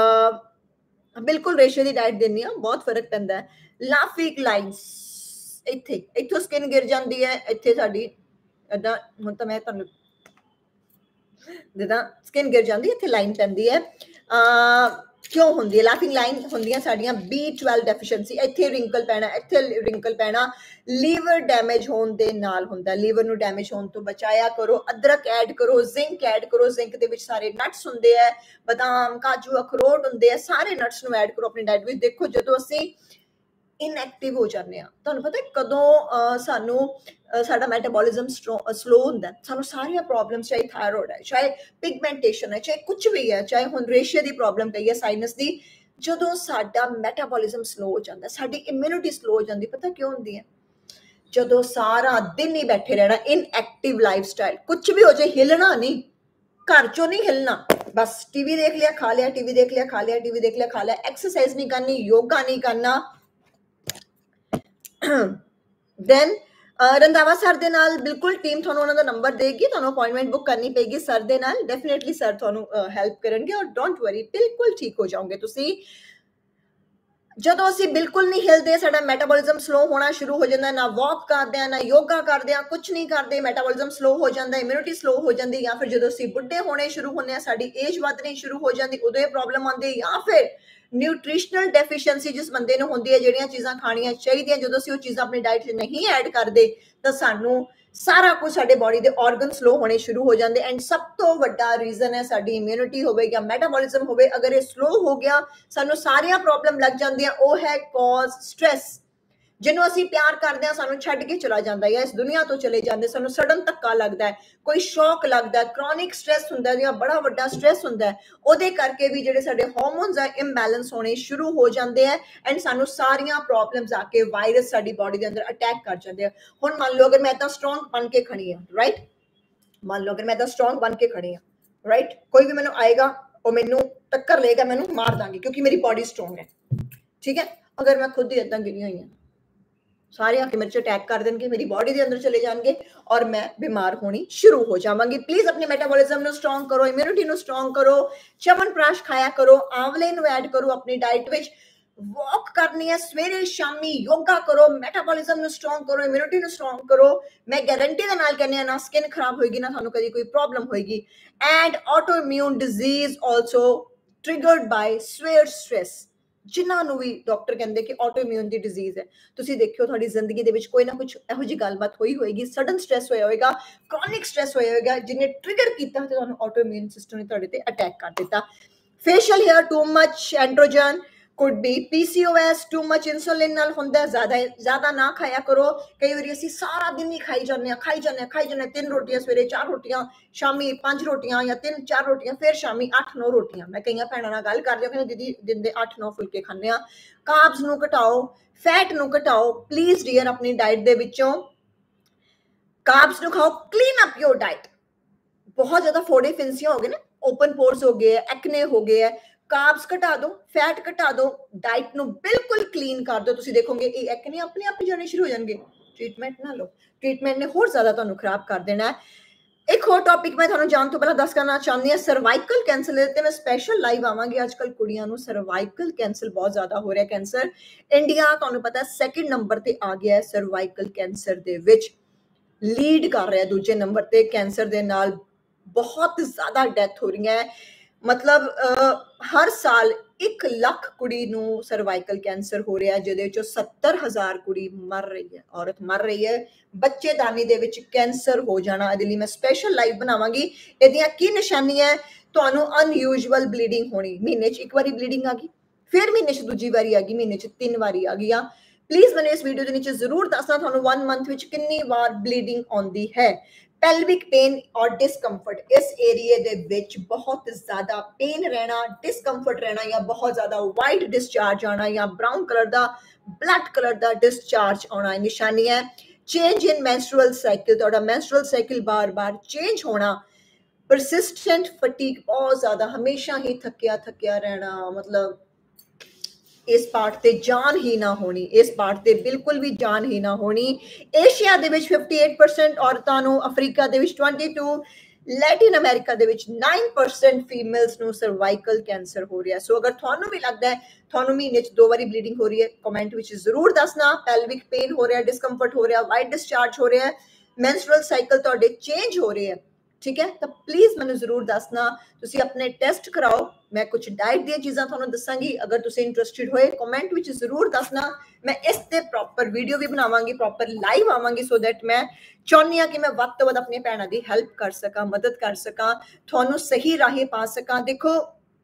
बिल्कुल रेशे दी डाइट देनी है, बहुत फर्क पैंदा है। लाफिक लाइन्स इत्थे इत्थों स्किन गिर जाती है, इत्थे साडी इदां हुण तां मैं तुहानूं जिद्दां स्किन गिर जाती है, इत्थे लाइन पैंदी है। क्यों होंदी है लाफिंग लाइन? होंदियां साडियां बी ट्वेल्व डेफिशिएंसी, इत्थे रिंकल पैना, इत्थे रिंकल पैना लीवर डैमेज होने दे नाल हुंदा। लीवर नूं डैमेज होने तो बचाया करो। अदरक ऐड करो, जिंक ऐड करो, जिंक दे विच सारे नट्स हुंदे है, बादाम, काजू, अखरोट हुंदे है, सारे नट्स नूं ऐड करो अपनी डाइट विच। देखो जदों असीं इनएक्टिव हो जाते हैं, तुहानूं पता है कदों सानूं साडा मैटाबॉलिज्म स्लो हुंदा है, सानूं सारियां प्रॉब्लम्स, चाहे थायराइड है, चाहे पिगमेंटेशन है, चाहे कुछ भी है, चाहे हुण रेशे दी प्रॉब्लम पई है, साइनस दी, जदों साडा मैटाबॉलिज्म स्लो हो जाता है, साडी इम्यूनिटी स्लो हो जाती, पता क्यों होंदी है? जदों सारा दिन ही बैठे रहना, इनएक्टिव लाइफस्टाइल, कुछ भी हो जाए हिलना नहीं, घर चों नहीं हिलना, बस टीवी देख लिया खा लिया, टीवी देख लिया खा लिया, टीवी देख लिया खा लिया, एक्सरसाइज नहीं करनी, योगा नहीं करना। देन ਰੰਧਾਵਾ ਸਰ ਦੇ ਨਾਲ ਬਿਲਕੁਲ ਟੀਮ ਤੁਹਾਨੂੰ ਉਹਨਾਂ ਦਾ ਨੰਬਰ ਦੇਗੀ, ਤੁਹਾਨੂੰ ਅਪਾਇੰਟਮੈਂਟ ਬੁੱਕ ਕਰਨੀ ਪਏਗੀ ਸਰ ਦੇ ਨਾਲ, ਡੈਫੀਨੇਟਲੀ ਸਰ ਤੁਹਾਨੂੰ ਹੈਲਪ ਕਰਨਗੇ ਔਰ ਡੋਂਟ ਵਰੀ, ਬਿਲਕੁਲ ਠੀਕ ਹੋ ਜਾਓਗੇ ਤੁਸੀਂ। ਜਦੋਂ ਅਸੀਂ ਬਿਲਕੁਲ ਨਹੀਂ ਹਿਲਦੇ, ਸਾਡਾ ਮੈਟਾਬੋਲਿਜ਼ਮ ਸਲੋ ਹੋਣਾ ਸ਼ੁਰੂ ਹੋ ਜਾਂਦਾ, ਨਾ ਵਾਕ ਕਰਦੇ ਆ, ਨਾ ਯੋਗਾ ਕਰਦੇ ਆ, ਕੁਝ ਨਹੀਂ ਕਰਦੇ, ਮੈਟਾਬੋਲਿਜ਼ਮ ਸਲੋ ਹੋ ਜਾਂਦਾ, ਇਮਿਊਨਿਟੀ ਸਲੋ ਹੋ ਜਾਂਦੀ, ਜਾਂ ਫਿਰ ਜਦੋਂ ਅਸੀਂ ਬੁੱਢੇ ਹੋਣੇ ਸ਼ੁਰੂ ਹੁੰਦੇ ਆ, ਸਾਡੀ ਏਜ ਵਧਣੀ ਸ਼ੁਰੂ ਹੋ ਜਾਂਦੀ, ਉਦੋਂ ਇਹ ਪ੍ਰੋਬਲਮ ਆਉਂਦੀ, ਜਾਂ ਫਿਰ ਨਿਊਟ੍ਰੀਸ਼ਨਲ ਡੈਫੀਸ਼ੀਐਂਸੀ ਜਿਸ ਬੰਦੇ ਨੂੰ ਹੁੰਦੀ ਹੈ, ਜਿਹੜੀਆਂ ਚੀਜ਼ਾਂ ਖਾਣੀਆਂ ਚਾਹੀਦੀਆਂ ਜਦੋਂ ਅਸੀਂ ਉਹ ਚੀਜ਼ਾਂ ਆਪਣੀ ਡਾਈਟ 'ਚ ਨਹੀਂ ਐਡ ਕਰਦੇ ਤਾਂ ਸਾਨੂੰ ਸਾਰਾ ਕੁਝ ਸਾਡੇ ਬੋਡੀ ਦੇ ਆਰਗਨ ਸਲੋ ਹੋਣੇ ਸ਼ੁਰੂ ਹੋ ਜਾਂਦੇ। ਐਂਡ ਸਭ ਤੋਂ ਵੱਡਾ ਰੀਜ਼ਨ ਹੈ ਸਾਡੀ ਇਮਿਊਨਿਟੀ ਹੋਵੇ ਜਾਂ ਮੈਟਾਬੋਲਿਜ਼ਮ ਹੋਵੇ, ਅਗਰ ਇਹ ਸਲੋ ਹੋ ਗਿਆ ਸਾਨੂੰ ਸਾਰੀਆਂ ਪ੍ਰੋਬਲਮ ਲੱਗ ਜਾਂਦੀਆਂ। ਉਹ ਹੈ ਕਾਜ਼ ਸਟ੍ਰੈਸ। ਜਿਹਨੂੰ ਅਸੀਂ ਪਿਆਰ ਕਰਦੇ ਹਾਂ ਸਾਨੂੰ ਛੱਡ ਕੇ ਚਲਾ ਜਾਂਦਾ ਜਾਂ ਇਸ ਦੁਨੀਆ ਤੋਂ ਚਲੇ ਜਾਂਦੇ, ਸਾਨੂੰ ਸਡਨ ਧੱਕਾ ਲੱਗਦਾ ਹੈ, ਕੋਈ ਸ਼ੌਕ ਲੱਗਦਾ ਹੈ, ਕ੍ਰੋਨਿਕ ਸਟ੍ਰੈਸ ਹੁੰਦਾ ਜਾਂ ਬੜਾ ਵੱਡਾ ਸਟ੍ਰੈਸ ਹੁੰਦਾ ਹੈ, ਉਹਦੇ ਕਰਕੇ ਵੀ ਜਿਹੜੇ ਸਾਡੇ ਹਾਰਮੋਨਸ ਆ ਇੰਬੈਲੈਂਸ ਹੋਣੇ ਸ਼ੁਰੂ ਹੋ ਜਾਂਦੇ ਆ ਐਂਡ ਸਾਨੂੰ ਸਾਰੀਆਂ ਪ੍ਰੋਬਲਮਸ ਆ ਕੇ ਵਾਇਰਸ ਸਾਡੀ ਬੋਡੀ ਦੇ ਅੰਦਰ ਅਟੈਕ ਕਰ ਜਾਂਦੇ ਆ। ਹੁਣ ਮੰਨ ਲਓ ਅਗਰ ਮੈਂ ਤਾਂ ਸਟਰੋਂਗ ਬਣ ਕੇ ਖੜੀ ਹਾਂ, ਰਾਈਟ, ਮੰਨ ਲਓ ਅਗਰ ਮੈਂ ਤਾਂ ਸਟਰੋਂਗ ਬਣ ਕੇ ਖੜੀ ਹਾਂ, ਰਾਈਟ, ਕੋਈ ਵੀ ਮੈਨੂੰ ਆਏਗਾ ਉਹ ਮੈਨੂੰ ਟੱਕਰ ਲਏਗਾ, ਮੈਨੂੰ ਮਾਰ ਦਾਂਗੀ ਕਿਉਂਕਿ ਮੇਰੀ ਬੋਡੀ ਸਟਰੋਂਗ ਹੈ, ਠੀਕ ਹੈ। ਅਗਰ ਮੈਂ ਖੁਦ ਹੀ ਏਦਾਂ ਗਿਰੀ ਹੋਈ ਹਾਂ, ਸਾਰੇ ਆ ਕੇ ਮੇਰੇ 'ਚ ਅਟੈਕ ਕਰ ਦੇਣਗੇ, ਮੇਰੀ ਬੋਡੀ ਦੇ ਅੰਦਰ ਚਲੇ ਜਾਣਗੇ ਔਰ ਮੈਂ ਬਿਮਾਰ ਹੋਣੀ ਸ਼ੁਰੂ ਹੋ ਜਾਵਾਂਗੀ। ਪਲੀਜ਼ ਆਪਣੇ ਮੈਟਾਬੋਲਿਜ਼ਮ ਨੂੰ ਸਟਰੋਂਗ ਕਰੋ, ਇਮਿਊਨਿਟੀ ਨੂੰ ਸਟਰੋਂਗ ਕਰੋ, ਚਵਨਪ੍ਰਾਸ਼ ਖਾਇਆ ਕਰੋ, ਆਂਵਲੇ ਨੂੰ ਐਡ ਕਰੋ ਆਪਣੀ ਡਾਈਟ ਵਿੱਚ, ਵਾਕ ਕਰਨੀ ਹੈ ਸਵੇਰੇ ਸ਼ਾਮੀ, ਯੋਗਾ ਕਰੋ, ਮੈਟਾਬੋਲਿਜ਼ਮ ਨੂੰ ਸਟਰੋਂਗ ਕਰੋ, ਇਮਿਊਨਿਟੀ ਨੂੰ ਸਟਰੋਂਗ ਕਰੋ। ਮੈਂ ਗਾਰੰਟੀ ਦੇ ਨਾਲ ਕਹਿੰਦੀ ਹਾਂ ਨਾ ਸਕਿਨ ਖਰਾਬ ਹੋਏਗੀ ਨਾ ਤੁਹਾਨੂੰ ਕਦੀ ਕੋਈ ਪ੍ਰੋਬਲਮ ਹੋਏਗੀ। And autoimmune disease also triggered by severe stress, ਜਿਨ੍ਹਾਂ ਨੂੰ ਵੀ ਡਾਕਟਰ ਕਹਿੰਦੇ ਕਿ ਆਟੋ ਇਮਿਊਨ ਦੀ ਡਿਜ਼ੀਜ਼ ਹੈ। ਤੁਸੀਂ ਦੇਖਿਓ ਤੁਹਾਡੀ ਜ਼ਿੰਦਗੀ ਦੇ ਵਿੱਚ ਕੋਈ ਨਾ ਕੁਝ ਇਹੋ ਜਿਹੀ ਗੱਲਬਾਤ ਹੋਈ ਹੋਏਗੀ, ਸਡਨ ਸਟ੍ਰੈਸ ਹੋਇਆ ਹੋਏਗਾ, ਕ੍ਰੋਨਿਕ ਸਟ੍ਰੈਸ ਹੋਇਆ ਹੋਏਗਾ, ਜਿਹਨੇ ਟ੍ਰਿਗਰ ਕੀਤਾ ਤੇ ਤੁਹਾਨੂੰ ਆਟੋ ਇਮਿਊਨ ਸਿਸਟਮ ਨੇ ਤੁਹਾਡੇ ਤੇ ਅਟੈਕ ਕਰ ਦਿੱਤਾ। Facial hair too much androgen, could be P C O S, too much insulin ਨਾਲ ਹੁੰਦਾ, ਜ਼ਿਆਦਾ ਜ਼ਿਆਦਾ ਨਾ ਖਾਇਆ ਕਰੋ। ਕਈ ਵਾਰੀ ਅਸੀਂ ਸਾਰਾ ਦਿਨ ਹੀ ਖਾਈ ਜਾਂਦੇ ਹਾਂ ਖਾਈ ਜਾਂਦੇ ਹਾਂ ਖਾਈ ਜਾਂਦੇ ਹਾਂ ਤਿੰਨ ਰੋਟੀਆਂ ਸਵੇਰੇ, ਚਾਰ ਰੋਟੀਆਂ ਸ਼ਾਮੀ, ਪੰਜ ਰੋਟੀਆਂ ਜਾਂ ਤਿੰਨ ਚਾਰ ਰੋਟੀਆਂ, ਫਿਰ ਸ਼ਾਮੀ ਅੱਠ ਨੌ ਰੋਟੀਆਂ। ਮੈਂ ਕਈਆਂ ਭੈਣਾਂ ਨਾਲ ਗੱਲ ਕਰਦੀ ਹਾਂ, ਕਹਿੰਦੇ ਦੀਦੀ ਦਿਨ ਦੇ ਅੱਠ ਨੌ ਫੁਲਕੇ ਖਾਂਦੇ ਆ। ਕਾਰਬਸ ਨੂੰ ਘਟਾਓ, ਫੈਟ ਨੂੰ ਘਟਾਓ ਪਲੀਜ਼ ਡੀਅਰ, ਆਪਣੀ ਡਾਈਟ ਦੇ ਵਿੱਚੋਂ ਕਾਰਬਸ ਨੂੰ ਖਾਓ, ਕਲੀਨ ਅਪ ਯੋਰ ਡਾਈਟ। ਬਹੁਤ ਜ਼ਿਆਦਾ ਫੋੜੇ ਫਿੰਸੀਆਂ ਹੋ ਗਏ ਨਾ, ਓਪਨ ਪੋਰਸ ਹੋ ਗਏ, ਐਕਨੇ ਹੋ ਗਏ ਹੈ, ਕਾਰਬਸ ਘਟਾ ਦੋ, ਫੈਟ ਘਟਾ ਦੋ, ਡਾਈਟ ਨੂੰ ਬਿਲਕੁਲ ਕਲੀਨ ਕਰ ਦਿਓ, ਤੁਸੀਂ ਦੇਖੋਗੇ ਇਹ ਐਕਨੇ ਆਪਣੇ ਆਪ ਹੀ ਜਾਣੇ ਸ਼ੁਰੂ ਹੋ ਜਾਣਗੇ। ਟ੍ਰੀਟਮੈਂਟ ਨਾ ਲਓ, ਟ੍ਰੀਟਮੈਂਟ ਨੇ ਹੋਰ ਜ਼ਿਆਦਾ ਤੁਹਾਨੂੰ ਖਰਾਬ ਕਰ ਦੇਣਾ ਹੈ। ਇੱਕ ਹੋਰ ਟੌਪਿਕ ਮੈਂ ਤੁਹਾਨੂੰ ਜਾਣ ਤੋਂ ਪਹਿਲਾਂ ਦੱਸ ਕਰਨਾ ਚਾਹੁੰਦੀ ਹਾਂ, ਸਰਵਾਈਕਲ ਕੈਂਸਰ ਦੇ ਉੱਤੇ ਮੈਂ ਸਪੈਸ਼ਲ ਲਾਈਵ ਆਵਾਂਗੀ। ਅੱਜ ਕੱਲ੍ਹ ਕੁੜੀਆਂ ਨੂੰ ਸਰਵਾਈਕਲ ਕੈਂਸਰ ਬਹੁਤ ਜ਼ਿਆਦਾ ਹੋ ਰਿਹਾ। ਕੈਂਸਰ ਇੰਡੀਆ ਤੁਹਾਨੂੰ ਪਤਾ ਸੈਕਿੰਡ ਨੰਬਰ ਤੇ ਆ ਗਿਆ ਹੈ ਸਰਵਾਈਕਲ ਕੈਂਸਰ ਦੇ ਵਿੱਚ, ਲੀਡ ਕਰ ਰਿਹਾ ਦੂਜੇ ਨੰਬਰ ਤੇ ਕੈਂਸਰ ਦੇ ਨਾਲ। ਬਹੁਤ ਜ਼ਿਆਦਾ ਡੈਥ ਹੋ ਰਹੀਆਂ ਹੈ, ਮਤਲਬ ਹਰ ਸਾਲ ਇੱਕ ਲੱਖ ਕੁੜੀ ਨੂੰ ਸਰਵਾਈਕਲ ਕੈਂਸਰ ਹੋ ਰਿਹਾ, ਜਿਹਦੇ ਵਿੱਚੋਂ ਸੱਤਰ ਹਜ਼ਾਰ ਕੁੜੀ ਮਰ ਰਹੀ ਹੈ, ਔਰਤ ਮਰ ਰਹੀ ਹੈ। ਬੱਚੇਦਾਨੀ ਦੇ ਵਿੱਚ ਕੈਂਸਰ ਹੋ ਜਾਣਾ, ਇਹਦੇ ਲਈ ਮੈਂ ਸਪੈਸ਼ਲ ਲਾਈਵ ਬਣਾਵਾਂਗੀ। ਇਹਦੀਆਂ ਕੀ ਨਿਸ਼ਾਨੀਆਂ? ਤੁਹਾਨੂੰ ਅਨਯੂਜੂਅਲ ਬਲੀਡਿੰਗ ਹੋਣੀ, ਮਹੀਨੇ 'ਚ ਇੱਕ ਵਾਰੀ ਬਲੀਡਿੰਗ ਆ ਗਈ, ਫਿਰ ਮਹੀਨੇ 'ਚ ਦੂਜੀ ਵਾਰੀ ਆ ਗਈ, ਮਹੀਨੇ 'ਚ ਤਿੰਨ ਵਾਰੀ ਆ ਗਈਆਂ। ਪਲੀਜ਼ ਮੈਨੂੰ ਇਸ ਵੀਡੀਓ ਦੇ ਨੀਚੇ ਜ਼ਰੂਰ ਦੱਸਣਾ ਤੁਹਾਨੂੰ ਵਨ ਮੰਥ ਵਿੱਚ ਕਿੰਨੀ ਵਾਰ ਬਲੀਡਿੰਗ ਆਉਂਦੀ ਹੈ। ਪੈਲਵਿਕ ਪੇਨ ਔਰ ਡਿਸਕੰਫਰਟ, ਇਸ ਏਰੀਏ ਦੇ ਵਿੱਚ ਬਹੁਤ ਜ਼ਿਆਦਾ ਪੇਨ ਰਹਿਣਾ, ਡਿਸਕੰਫਰਟ ਰਹਿਣਾ, ਜਾਂ ਬਹੁਤ ਜ਼ਿਆਦਾ ਵਾਈਟ ਡਿਸਚਾਰਜ ਆਉਣਾ, ਜਾਂ ਬਰਾਊਨ ਕਲਰ ਦਾ ਬਲੈਕ ਕਲਰ ਦਾ ਡਿਸਚਾਰਜ ਆਉਣਾ ਨਿਸ਼ਾਨੀ ਹੈ। ਚੇਂਜ ਇਨ ਮੈਂਸਟਰੂਅਲ ਸਾਈਕਲ, ਤੁਹਾਡਾ ਮੈਂਸਟਰੂਅਲ ਸਾਈਕਲ ਬਾਰ-ਬਾਰ ਚੇਂਜ ਹੋਣਾ। ਪਰਸਿਸਟੈਂਟ ਫਟੀਗ, ਬਹੁਤ ਜ਼ਿਆਦਾ ਹਮੇਸ਼ਾ ਹੀ ਥੱਕਿਆ ਥੱਕਿਆ ਰਹਿਣਾ, ਮਤਲਬ ਇਸ ਪਾਰਟ ਤੇ ਜਾਨ ਹੀ ਨਾ ਹੋਣੀ, ਇਸ ਪਾਰਟ ਤੇ ਬਿਲਕੁਲ ਵੀ ਜਾਨ ਹੀ ਨਾ ਹੋਣੀ। ਏਸ਼ੀਆ ਦੇ ਵਿੱਚ ਅਠਾਈ ਪਰਸੈਂਟ ਔਰਤਾਂ ਨੂੰ, ਅਫਰੀਕਾ ਦੇ ਵਿੱਚ ਬਾਈ, ਲੈਟਿਨ ਅਮਰੀਕਾ ਦੇ ਵਿੱਚ ਨੌ ਪਰਸੈਂਟ ਫੀਮੇਲਸ ਨੂੰ ਸਰਵਾਈਕਲ ਕੈਂਸਰ ਹੋ ਰਿਹਾ। ਸੋ ਅਗਰ ਤੁਹਾਨੂੰ ਵੀ ਲੱਗਦਾ ਹੈ ਤੁਹਾਨੂੰ ਮਹੀਨੇ 'ਚ ਦੋ ਵਾਰੀ ਬਲੀਡਿੰਗ ਹੋ ਰਹੀ ਹੈ, ਕਮੈਂਟ ਵਿੱਚ ਜ਼ਰੂਰ ਦੱਸਣਾ। ਪੈਲਵਿਕ ਪੇਨ ਹੋ ਰਿਹਾ, ਡਿਸਕੰਫਰਟ ਹੋ ਰਿਹਾ, ਵਾਈਟ ਡਿਸਚਾਰਜ ਹੋ ਰਿਹਾ, ਮੈਂਸਟਰੂਅਲ ਸਾਈਕਲ ਤੁਹਾਡੇ ਚੇਂਜ ਹੋ ਰਹੇ ਹੈ, ਠੀਕ ਹੈ, ਤਾਂ ਪਲੀਜ਼ ਮੈਨੂੰ ਜ਼ਰੂਰ ਦੱਸਣਾ। ਤੁਸੀਂ ਆਪਣੇ ਟੈਸਟ ਕਰਾਓ, ਮੈਂ ਕੁਝ ਡਾਈਟ ਦੀਆਂ ਚੀਜ਼ਾਂ ਤੁਹਾਨੂੰ ਦੱਸਾਂਗੀ। ਅਗਰ ਤੁਸੀਂ ਇੰਟਰਸਟਿਡ ਹੋਏ ਕਮੈਂਟ ਵਿੱਚ ਜ਼ਰੂਰ ਦੱਸਣਾ। ਮੈਂ ਇਸ ਤੇ ਪ੍ਰੋਪਰ ਵੀਡੀਓ ਵੀ ਬਣਾਵਾਂਗੀ, ਪ੍ਰੋਪਰ ਲਾਈਵ ਆਵਾਂਗੀ, ਸੋ ਦੈਟ ਮੈਂ ਚਾਹੁੰਦੀ ਹਾਂ ਕਿ ਮੈਂ ਵੱਧ ਤੋਂ ਵੱਧ ਆਪਣੀਆਂ ਭੈਣਾਂ ਦੀ ਹੈਲਪ ਕਰ ਸਕਾਂ, ਮਦਦ ਕਰ ਸਕਾਂ, ਤੁਹਾਨੂੰ ਸਹੀ ਰਾਹੇ ਪਾ ਸਕਾਂ। ਦੇਖੋ,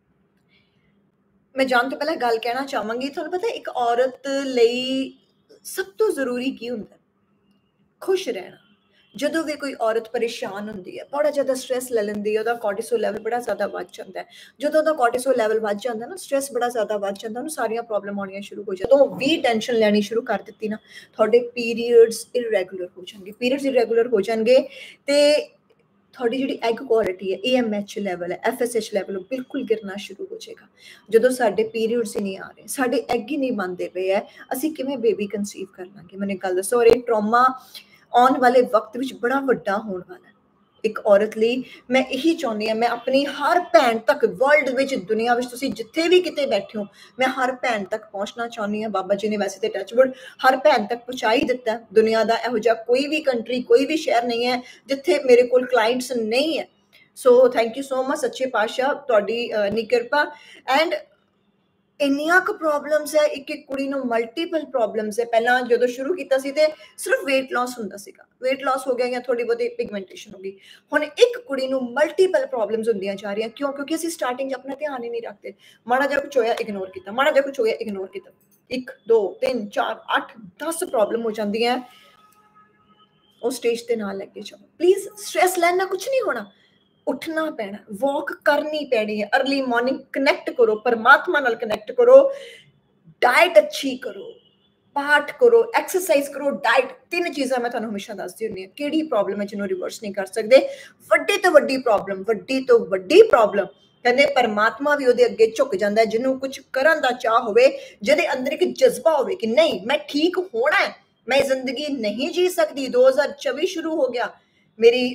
ਮੈਂ ਜਾਣ ਤੋਂ ਪਹਿਲਾਂ ਗੱਲ ਕਹਿਣਾ ਚਾਹਾਂਗੀ, ਤੁਹਾਨੂੰ ਪਤਾ ਇੱਕ ਔਰਤ ਲਈ ਸਭ ਤੋਂ ਜ਼ਰੂਰੀ ਕੀ ਹੁੰਦਾ? ਖੁਸ਼ ਰਹਿਣਾ। ਜਦੋਂ ਵੀ ਕੋਈ ਔਰਤ ਪਰੇਸ਼ਾਨ ਹੁੰਦੀ ਹੈ, ਬੜਾ ਜ਼ਿਆਦਾ ਸਟ੍ਰੈਸ ਲੈ ਲੈਂਦੀ ਹੈ, ਉਹਦਾ ਕੋਰਟੀਸੋਲ ਲੈਵਲ ਬੜਾ ਜ਼ਿਆਦਾ ਵੱਧ ਜਾਂਦਾ ਹੈ। ਜਦੋਂ ਉਹਦਾ ਕੋਰਟੀਸੋਲ ਲੈਵਲ ਵੱਧ ਜਾਂਦਾ ਨਾ, ਸਟ੍ਰੈਸ ਬੜਾ ਜ਼ਿਆਦਾ ਵੱਧ ਜਾਂਦਾ, ਉਹਨੂੰ ਸਾਰੀਆਂ ਪ੍ਰੋਬਲਮ ਆਉਣੀਆਂ ਸ਼ੁਰੂ ਹੋ ਜਾਂਦੀਆਂ। ਜਦੋਂ ਵੀ ਟੈਨਸ਼ਨ ਲੈਣੀ ਸ਼ੁਰੂ ਕਰ ਦਿੱਤੀ ਨਾ, ਤੁਹਾਡੇ ਪੀਰੀਅਡਸ ਇਰੈਗੂਲਰ ਹੋ ਜਾਣਗੇ, ਪੀਰੀਅਡਸ ਇਰੈਗੂਲਰ ਹੋ ਜਾਣਗੇ ਤੇ ਤੁਹਾਡੀ ਜਿਹੜੀ ਐਗ ਕੁਆਲਿਟੀ ਹੈ, ਏ ਐਮ ਐਚ ਲੈਵਲ ਹੈ, ਐਫ ਐਸ ਐਚ ਲੈਵਲ, ਉਹ ਬਿਲਕੁਲ ਗਿਰਨਾ ਸ਼ੁਰੂ ਹੋ ਜਾਏਗਾ। ਜਦੋਂ ਸਾਡੇ ਪੀਰੀਅਡਸ ਹੀ ਨਹੀਂ ਆ ਰਹੇ, ਸਾਡੇ ਐਗ ਹੀ ਨਹੀਂ ਬਣਦੇ ਪਏ ਹੈ, ਅਸੀਂ ਕਿਵੇਂ ਬੇਬੀ ਕਨਸੀਵ ਕਰ ਲਾਂਗੇ? ਮੈਨੂੰ ਇੱਕ ਗੱਲ ਦੱਸੋ। ਔਰ ਇਹ ਟਰੋਮਾ ਆਉਣ ਵਾਲੇ ਵਕਤ ਵਿੱਚ ਬੜਾ ਵੱਡਾ ਹੋਣ ਵਾਲਾ ਹੈ। ਇੱਕ ਔਰਤ ਲਈ ਮੈਂ ਇਹੀ ਚਾਹੁੰਦੀ ਹਾਂ, ਮੈਂ ਆਪਣੀ ਹਰ ਭੈਣ ਤੱਕ ਵਰਲਡ ਵਿੱਚ, ਦੁਨੀਆ ਵਿੱਚ, ਤੁਸੀਂ ਜਿੱਥੇ ਵੀ ਕਿਤੇ ਬੈਠੇ ਹੋ, ਮੈਂ ਹਰ ਭੈਣ ਤੱਕ ਪਹੁੰਚਣਾ ਚਾਹੁੰਦੀ ਹਾਂ। ਬਾਬਾ ਜੀ ਨੇ ਵੈਸੇ ਤੇ ਟੱਚਵੁੱਡ ਹਰ ਭੈਣ ਤੱਕ ਪਹੁੰਚਾ ਹੀ ਦਿੱਤਾ। ਦੁਨੀਆ ਦਾ ਇਹੋ ਜਿਹਾ ਕੋਈ ਵੀ ਕੰਟਰੀ, ਕੋਈ ਵੀ ਸ਼ਹਿਰ ਨਹੀਂ ਹੈ ਜਿੱਥੇ ਮੇਰੇ ਕੋਲ ਕਲਾਇੰਟਸ ਨਹੀਂ ਹੈ। So thank you so much ਸੱਚੇ ਪਾਤਸ਼ਾਹ, ਤੁਹਾਡੀ ਇੰਨੀ ਕਿਰਪਾ। ਐਂਡ ਇੰਨੀਆਂ ਕੁ ਪ੍ਰੋਬਲਮਸ ਹੈ, ਇੱਕ ਇੱਕ ਕੁੜੀ ਨੂੰ ਮਲਟੀਪਲ ਪ੍ਰੋਬਲਮਸ ਹੈ। ਪਹਿਲਾਂ ਜਦੋਂ ਸ਼ੁਰੂ ਕੀਤਾ ਸੀ ਤੇ ਸਿਰਫ ਵੇਟ ਲਾਸ ਹੁੰਦਾ ਸੀਗਾ, ਵੇਟ ਲਾਸ ਹੋ ਗਿਆ ਜਾਂ ਥੋੜੀ ਬਹੁਤੀ ਪਿਗਮੈਂਟੇਸ਼ਨ ਹੋ ਗਈ। ਹੁਣ ਇੱਕ ਕੁੜੀ ਨੂੰ ਮਲਟੀਪਲ ਪ੍ਰੋਬਲਮਸ ਹੁੰਦੀਆਂ ਜਾ ਰਹੀਆਂ। ਕਿਉਂ? ਕਿਉਂਕਿ ਅਸੀਂ ਸਟਾਰਟਿੰਗ 'ਚ ਆਪਣਾ ਧਿਆਨ ਹੀ ਨਹੀਂ ਰੱਖਦੇ। ਮਾੜਾ ਜਿਹਾ ਕੁਛ ਹੋਇਆ ਇਗਨੋਰ ਕੀਤਾ, ਮਾੜਾ ਜਿਹਾ ਕੁਛ ਹੋਇਆ ਇਗਨੋਰ ਕੀਤਾ। ਇੱਕ ਦੋ ਤਿੰਨ ਚਾਰ ਅੱਠ ਦਸ ਪ੍ਰੋਬਲਮ ਹੋ ਜਾਂਦੀਆਂ। ਉਹ ਸਟੇਜ ਤੇ ਨਾਲ ਲੈ ਕੇ ਜਾਓ ਪਲੀਜ਼। ਸਟ੍ਰੈਸ ਲੈਣਾ ਕੁਛ ਨਹੀਂ ਹੋਣਾ, ਉੱਠਣਾ ਪੈਣਾ, ਵਾਕ ਕਰਨੀ ਪੈਣੀ ਹੈ। अर्ਲੀ ਮਾਰਨਿੰਗ ਕਨੈਕਟ ਕਰੋ, ਪਰਮਾਤਮਾ ਨਾਲ ਕਨੈਕਟ ਕਰੋ, ਡਾਇਟ ਅੱਛੀ ਕਰੋ, ਪਾਠ ਕਰੋ, ਐਕਸਰਸਾਈਜ਼ ਕਰੋ, ਡਾਇਟ। ਤਿੰਨ ਚੀਜ਼ਾਂ ਮੈਂ ਤੁਹਾਨੂੰ ਹਮੇਸ਼ਾ ਦੱਸਦੀ ਹੁੰਦੀ ਹਾਂ। ਕਿਹੜੀ ਪ੍ਰੋਬਲਮ ਹੈ ਜਿਹਨੂੰ ਰਿਵਰਸ ਨਹੀਂ ਕਰ ਸਕਦੇ? ਵੱਡੀ ਤੋਂ ਵੱਡੀ ਪ੍ਰੋਬਲਮ, ਵੱਡੀ ਤੋਂ ਵੱਡੀ ਪ੍ਰੋਬਲਮ ਕਹਿੰਦੇ ਪਰਮਾਤਮਾ ਵੀ ਉਹਦੇ ਅੱਗੇ ਝੁਕ ਜਾਂਦਾ। ਜਿਹਨੂੰ ਕੁਝ ਕਰਨ ਦਾ ਚਾਹ ਹੋਵੇ, ਜਿਹਦੇ ਅੰਦਰ ਇੱਕ ਜਜ਼ਬਾ ਹੋਵੇ ਕਿ ਨਹੀਂ ਮੈਂ ਠੀਕ ਹੋਣਾ ਹੈ, ਮੈਂ ਜ਼ਿੰਦਗੀ ਨਹੀਂ ਜੀ ਸਕਦੀ। ਦੋ ਹਜ਼ਾਰ ਚੌਵੀ ਸ਼ੁਰੂ ਹੋ ਗਿਆ ਮੇਰੀ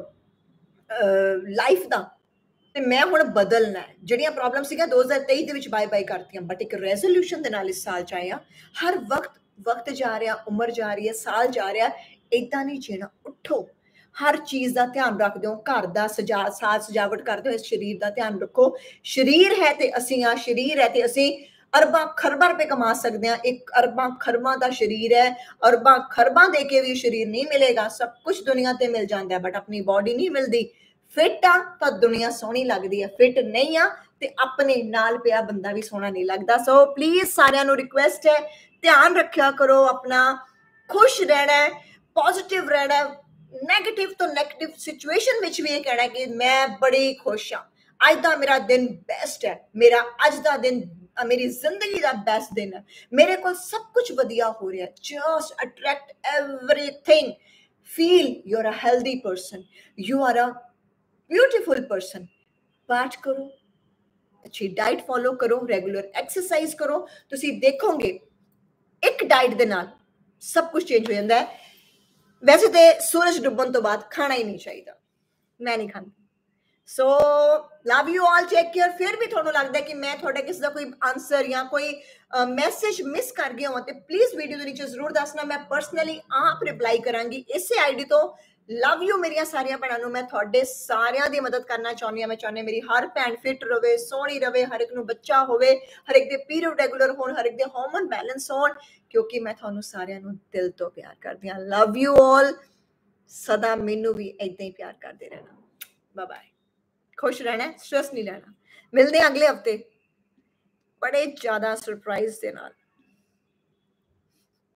ਲਾਈਫ ਦਾ, ਤੇ ਮੈਂ ਹੁਣ ਬਦਲਣਾ ਹੈ। ਜਿਹੜੀਆਂ ਪ੍ਰੋਬਲਮ ਸੀਗੀਆਂ ਦੋ ਹਜ਼ਾਰ ਤੇਈ ਦੇ ਵਿੱਚ ਬਾਏ ਬਾਏ ਕਰਤੀਆਂ, ਬਟ ਇੱਕ ਰੈਜ਼ੋਲੂਸ਼ਨ ਦੇ ਨਾਲ ਇਸ ਸਾਲ ਚ ਆਏ ਆ। ਹਰ ਵਕਤ ਵਕਤ ਜਾ ਰਿਹਾ, ਉਮਰ ਜਾ ਰਹੀ ਹੈ, ਸਾਲ ਜਾ ਰਿਹਾ, ਏਦਾਂ ਨਹੀਂ ਜੀਣਾ। ਉੱਠੋ, ਹਰ ਚੀਜ਼ ਦਾ ਧਿਆਨ ਰੱਖਦੇ ਹੋ, ਘਰ ਦਾ ਸਜਾ ਸਾਜ ਸਜਾਵਟ ਕਰਦੇ ਹੋ, ਇਸ ਸਰੀਰ ਦਾ ਧਿਆਨ ਰੱਖੋ। ਸਰੀਰ ਹੈ ਤੇ ਅਸੀਂ ਆ, ਸਰੀਰ ਹੈ ਤੇ ਅਸੀਂ ਅਰਬਾਂ ਖਰਬਾਂ ਰੁਪਏ ਕਮਾ ਸਕਦੇ ਹਾਂ। ਇੱਕ ਅਰਬਾਂ ਖਰਬਾਂ ਦਾ ਸਰੀਰ ਹੈ, ਅਰਬਾਂ ਖਰਬਾਂ ਦੇ ਕੇ ਵੀ ਸਰੀਰ ਨਹੀਂ ਮਿਲੇਗਾ। ਸਭ ਕੁਝ ਦੁਨੀਆ ਤੇ ਮਿਲ ਜਾਂਦਾ, ਬਟ ਆਪਣੀ ਬਾਡੀ ਨਹੀਂ ਮਿਲਦੀ। ਫਿੱਟ ਆ ਤਾਂ ਦੁਨੀਆ ਸੋਹਣੀ ਲੱਗਦੀ ਹੈ, ਫਿੱਟ ਨਹੀਂ ਆ ਤੇ ਆਪਣੇ ਨਾਲ ਪਿਆ ਬੰਦਾ ਵੀ ਸੋਹਣਾ ਨਹੀਂ ਲੱਗਦਾ। ਸੋ ਪਲੀਜ਼ ਸਾਰਿਆਂ ਨੂੰ ਰਿਕੁਐਸਟ ਹੈ, ਧਿਆਨ ਰੱਖਿਆ ਕਰੋ ਆਪਣਾ, ਖੁਸ਼ ਰਹਿਣਾ, ਪੋਜ਼ਿਟਿਵ ਰਹਿਣਾ। ਨੈਗੇਟਿਵ ਤੋਂ ਨੈਗੇਟਿਵ ਸਿਚੁਏਸ਼ਨ ਵਿੱਚ ਵੀ ਇਹ ਕਹਿਣਾ ਕਿ ਮੈਂ ਬੜੀ ਖੁਸ਼ ਹਾਂ, ਅੱਜ ਦਾ ਮੇਰਾ ਦਿਨ ਬੈਸਟ ਹੈ, ਮੇਰਾ ਅੱਜ ਦਾ ਦਿਨ ਮੇਰੀ ਜ਼ਿੰਦਗੀ ਦਾ ਬੈਸਟ ਦਿਨ ਹੈ, ਮੇਰੇ ਕੋਲ ਸਭ ਕੁਝ ਵਧੀਆ ਹੋ ਰਿਹਾ। Just attract everything, feel you are a healthy person, you are a beautiful person. ਪਾਠ ਕਰੋ, ਅੱਛੀ ਡਾਈਟ ਫੋਲੋ ਕਰੋ, ਰੈਗੂਲਰ ਐਕਸਰਸਾਈਜ਼ ਕਰੋ। ਤੁਸੀਂ ਦੇਖੋਗੇ ਇੱਕ ਡਾਈਟ ਦੇ ਨਾਲ ਸਭ ਕੁਝ ਚੇਂਜ ਹੋ ਜਾਂਦਾ ਹੈ। ਵੈਸੇ ਤੇ ਸੂਰਜ ਡੁੱਬਣ ਤੋਂ ਬਾਅਦ ਖਾਣਾ ਹੀ ਨਹੀਂ ਚਾਹੀਦਾ, ਮੈਂ ਨਹੀਂ ਖਾਂਦੀ। So love you all, take care. ਫਿਰ ਵੀ ਤੁਹਾਨੂੰ ਲੱਗਦਾ ਕਿ ਮੈਂ ਤੁਹਾਡਾ ਕਿਸੇ ਦਾ ਕੋਈ ਆਨਸਰ ਜਾਂ ਕੋਈ ਮੈਸੇਜ ਮਿਸ ਕਰ ਗਿਆ ਹਾਂ ਤੇ ਪਲੀਜ਼ ਵੀਡੀਓ ਦੇ ਨੀਚੇ ਜ਼ਰੂਰ ਦੱਸਣਾ, ਮੈਂ ਪਰਸਨਲੀ ਆਪ ਰਿਪਲਾਈ ਕਰਾਂਗੀ ਇਸੇ ਆਈਡੀ ਤੋਂ। ਲਵ ਯੂ ਮੇਰੀਆਂ ਸਾਰੀਆਂ ਭੈਣਾਂ ਨੂੰ। ਮੈਂ ਤੁਹਾਡੇ ਸਾਰਿਆਂ ਦੀ ਮਦਦ ਕਰਨਾ ਚਾਹੁੰਦੀ ਹਾਂ। ਮੈਂ ਚਾਹੁੰਦੀ ਮੇਰੀ ਹਰ ਭੈਣ ਫਿੱਟ ਰਵੇ, ਸੋਹਣੀ ਰਵੇ, ਹਰ ਇੱਕ ਨੂੰ ਬੱਚਾ ਹੋਵੇ, ਹਰ ਇੱਕ ਦੇ ਪੀਰੀਅਡ ਰੈਗੂਲਰ ਹੋਣ, ਹਰ ਇੱਕ ਦੇ ਹਾਰਮੋਨ ਬੈਲੈਂਸ ਹੋਣ, ਕਿਉਂਕਿ ਮੈਂ ਤੁਹਾਨੂੰ ਸਾਰਿਆਂ ਨੂੰ ਦਿਲ ਤੋਂ ਪਿਆਰ ਕਰਦੀ ਹਾਂ। Love you all. ਸਦਾ ਮੈਨੂੰ ਵੀ ਏਦਾਂ ਹੀ ਪਿਆਰ ਕਰਦੇ ਰਹਿਣਾ। Bye bye. ਖੁਸ਼ ਰਹਿਣਾ, ਸਟ੍ਰੈਸ ਨਹੀਂ ਲੈਣਾ। ਮਿਲਦੇ ਹਾਂ ਅਗਲੇ ਹਫਤੇ ਬੜੇ ਜ਼ਿਆਦਾ ਸਰਪ੍ਰਾਈਜ਼ ਦੇ ਨਾਲ।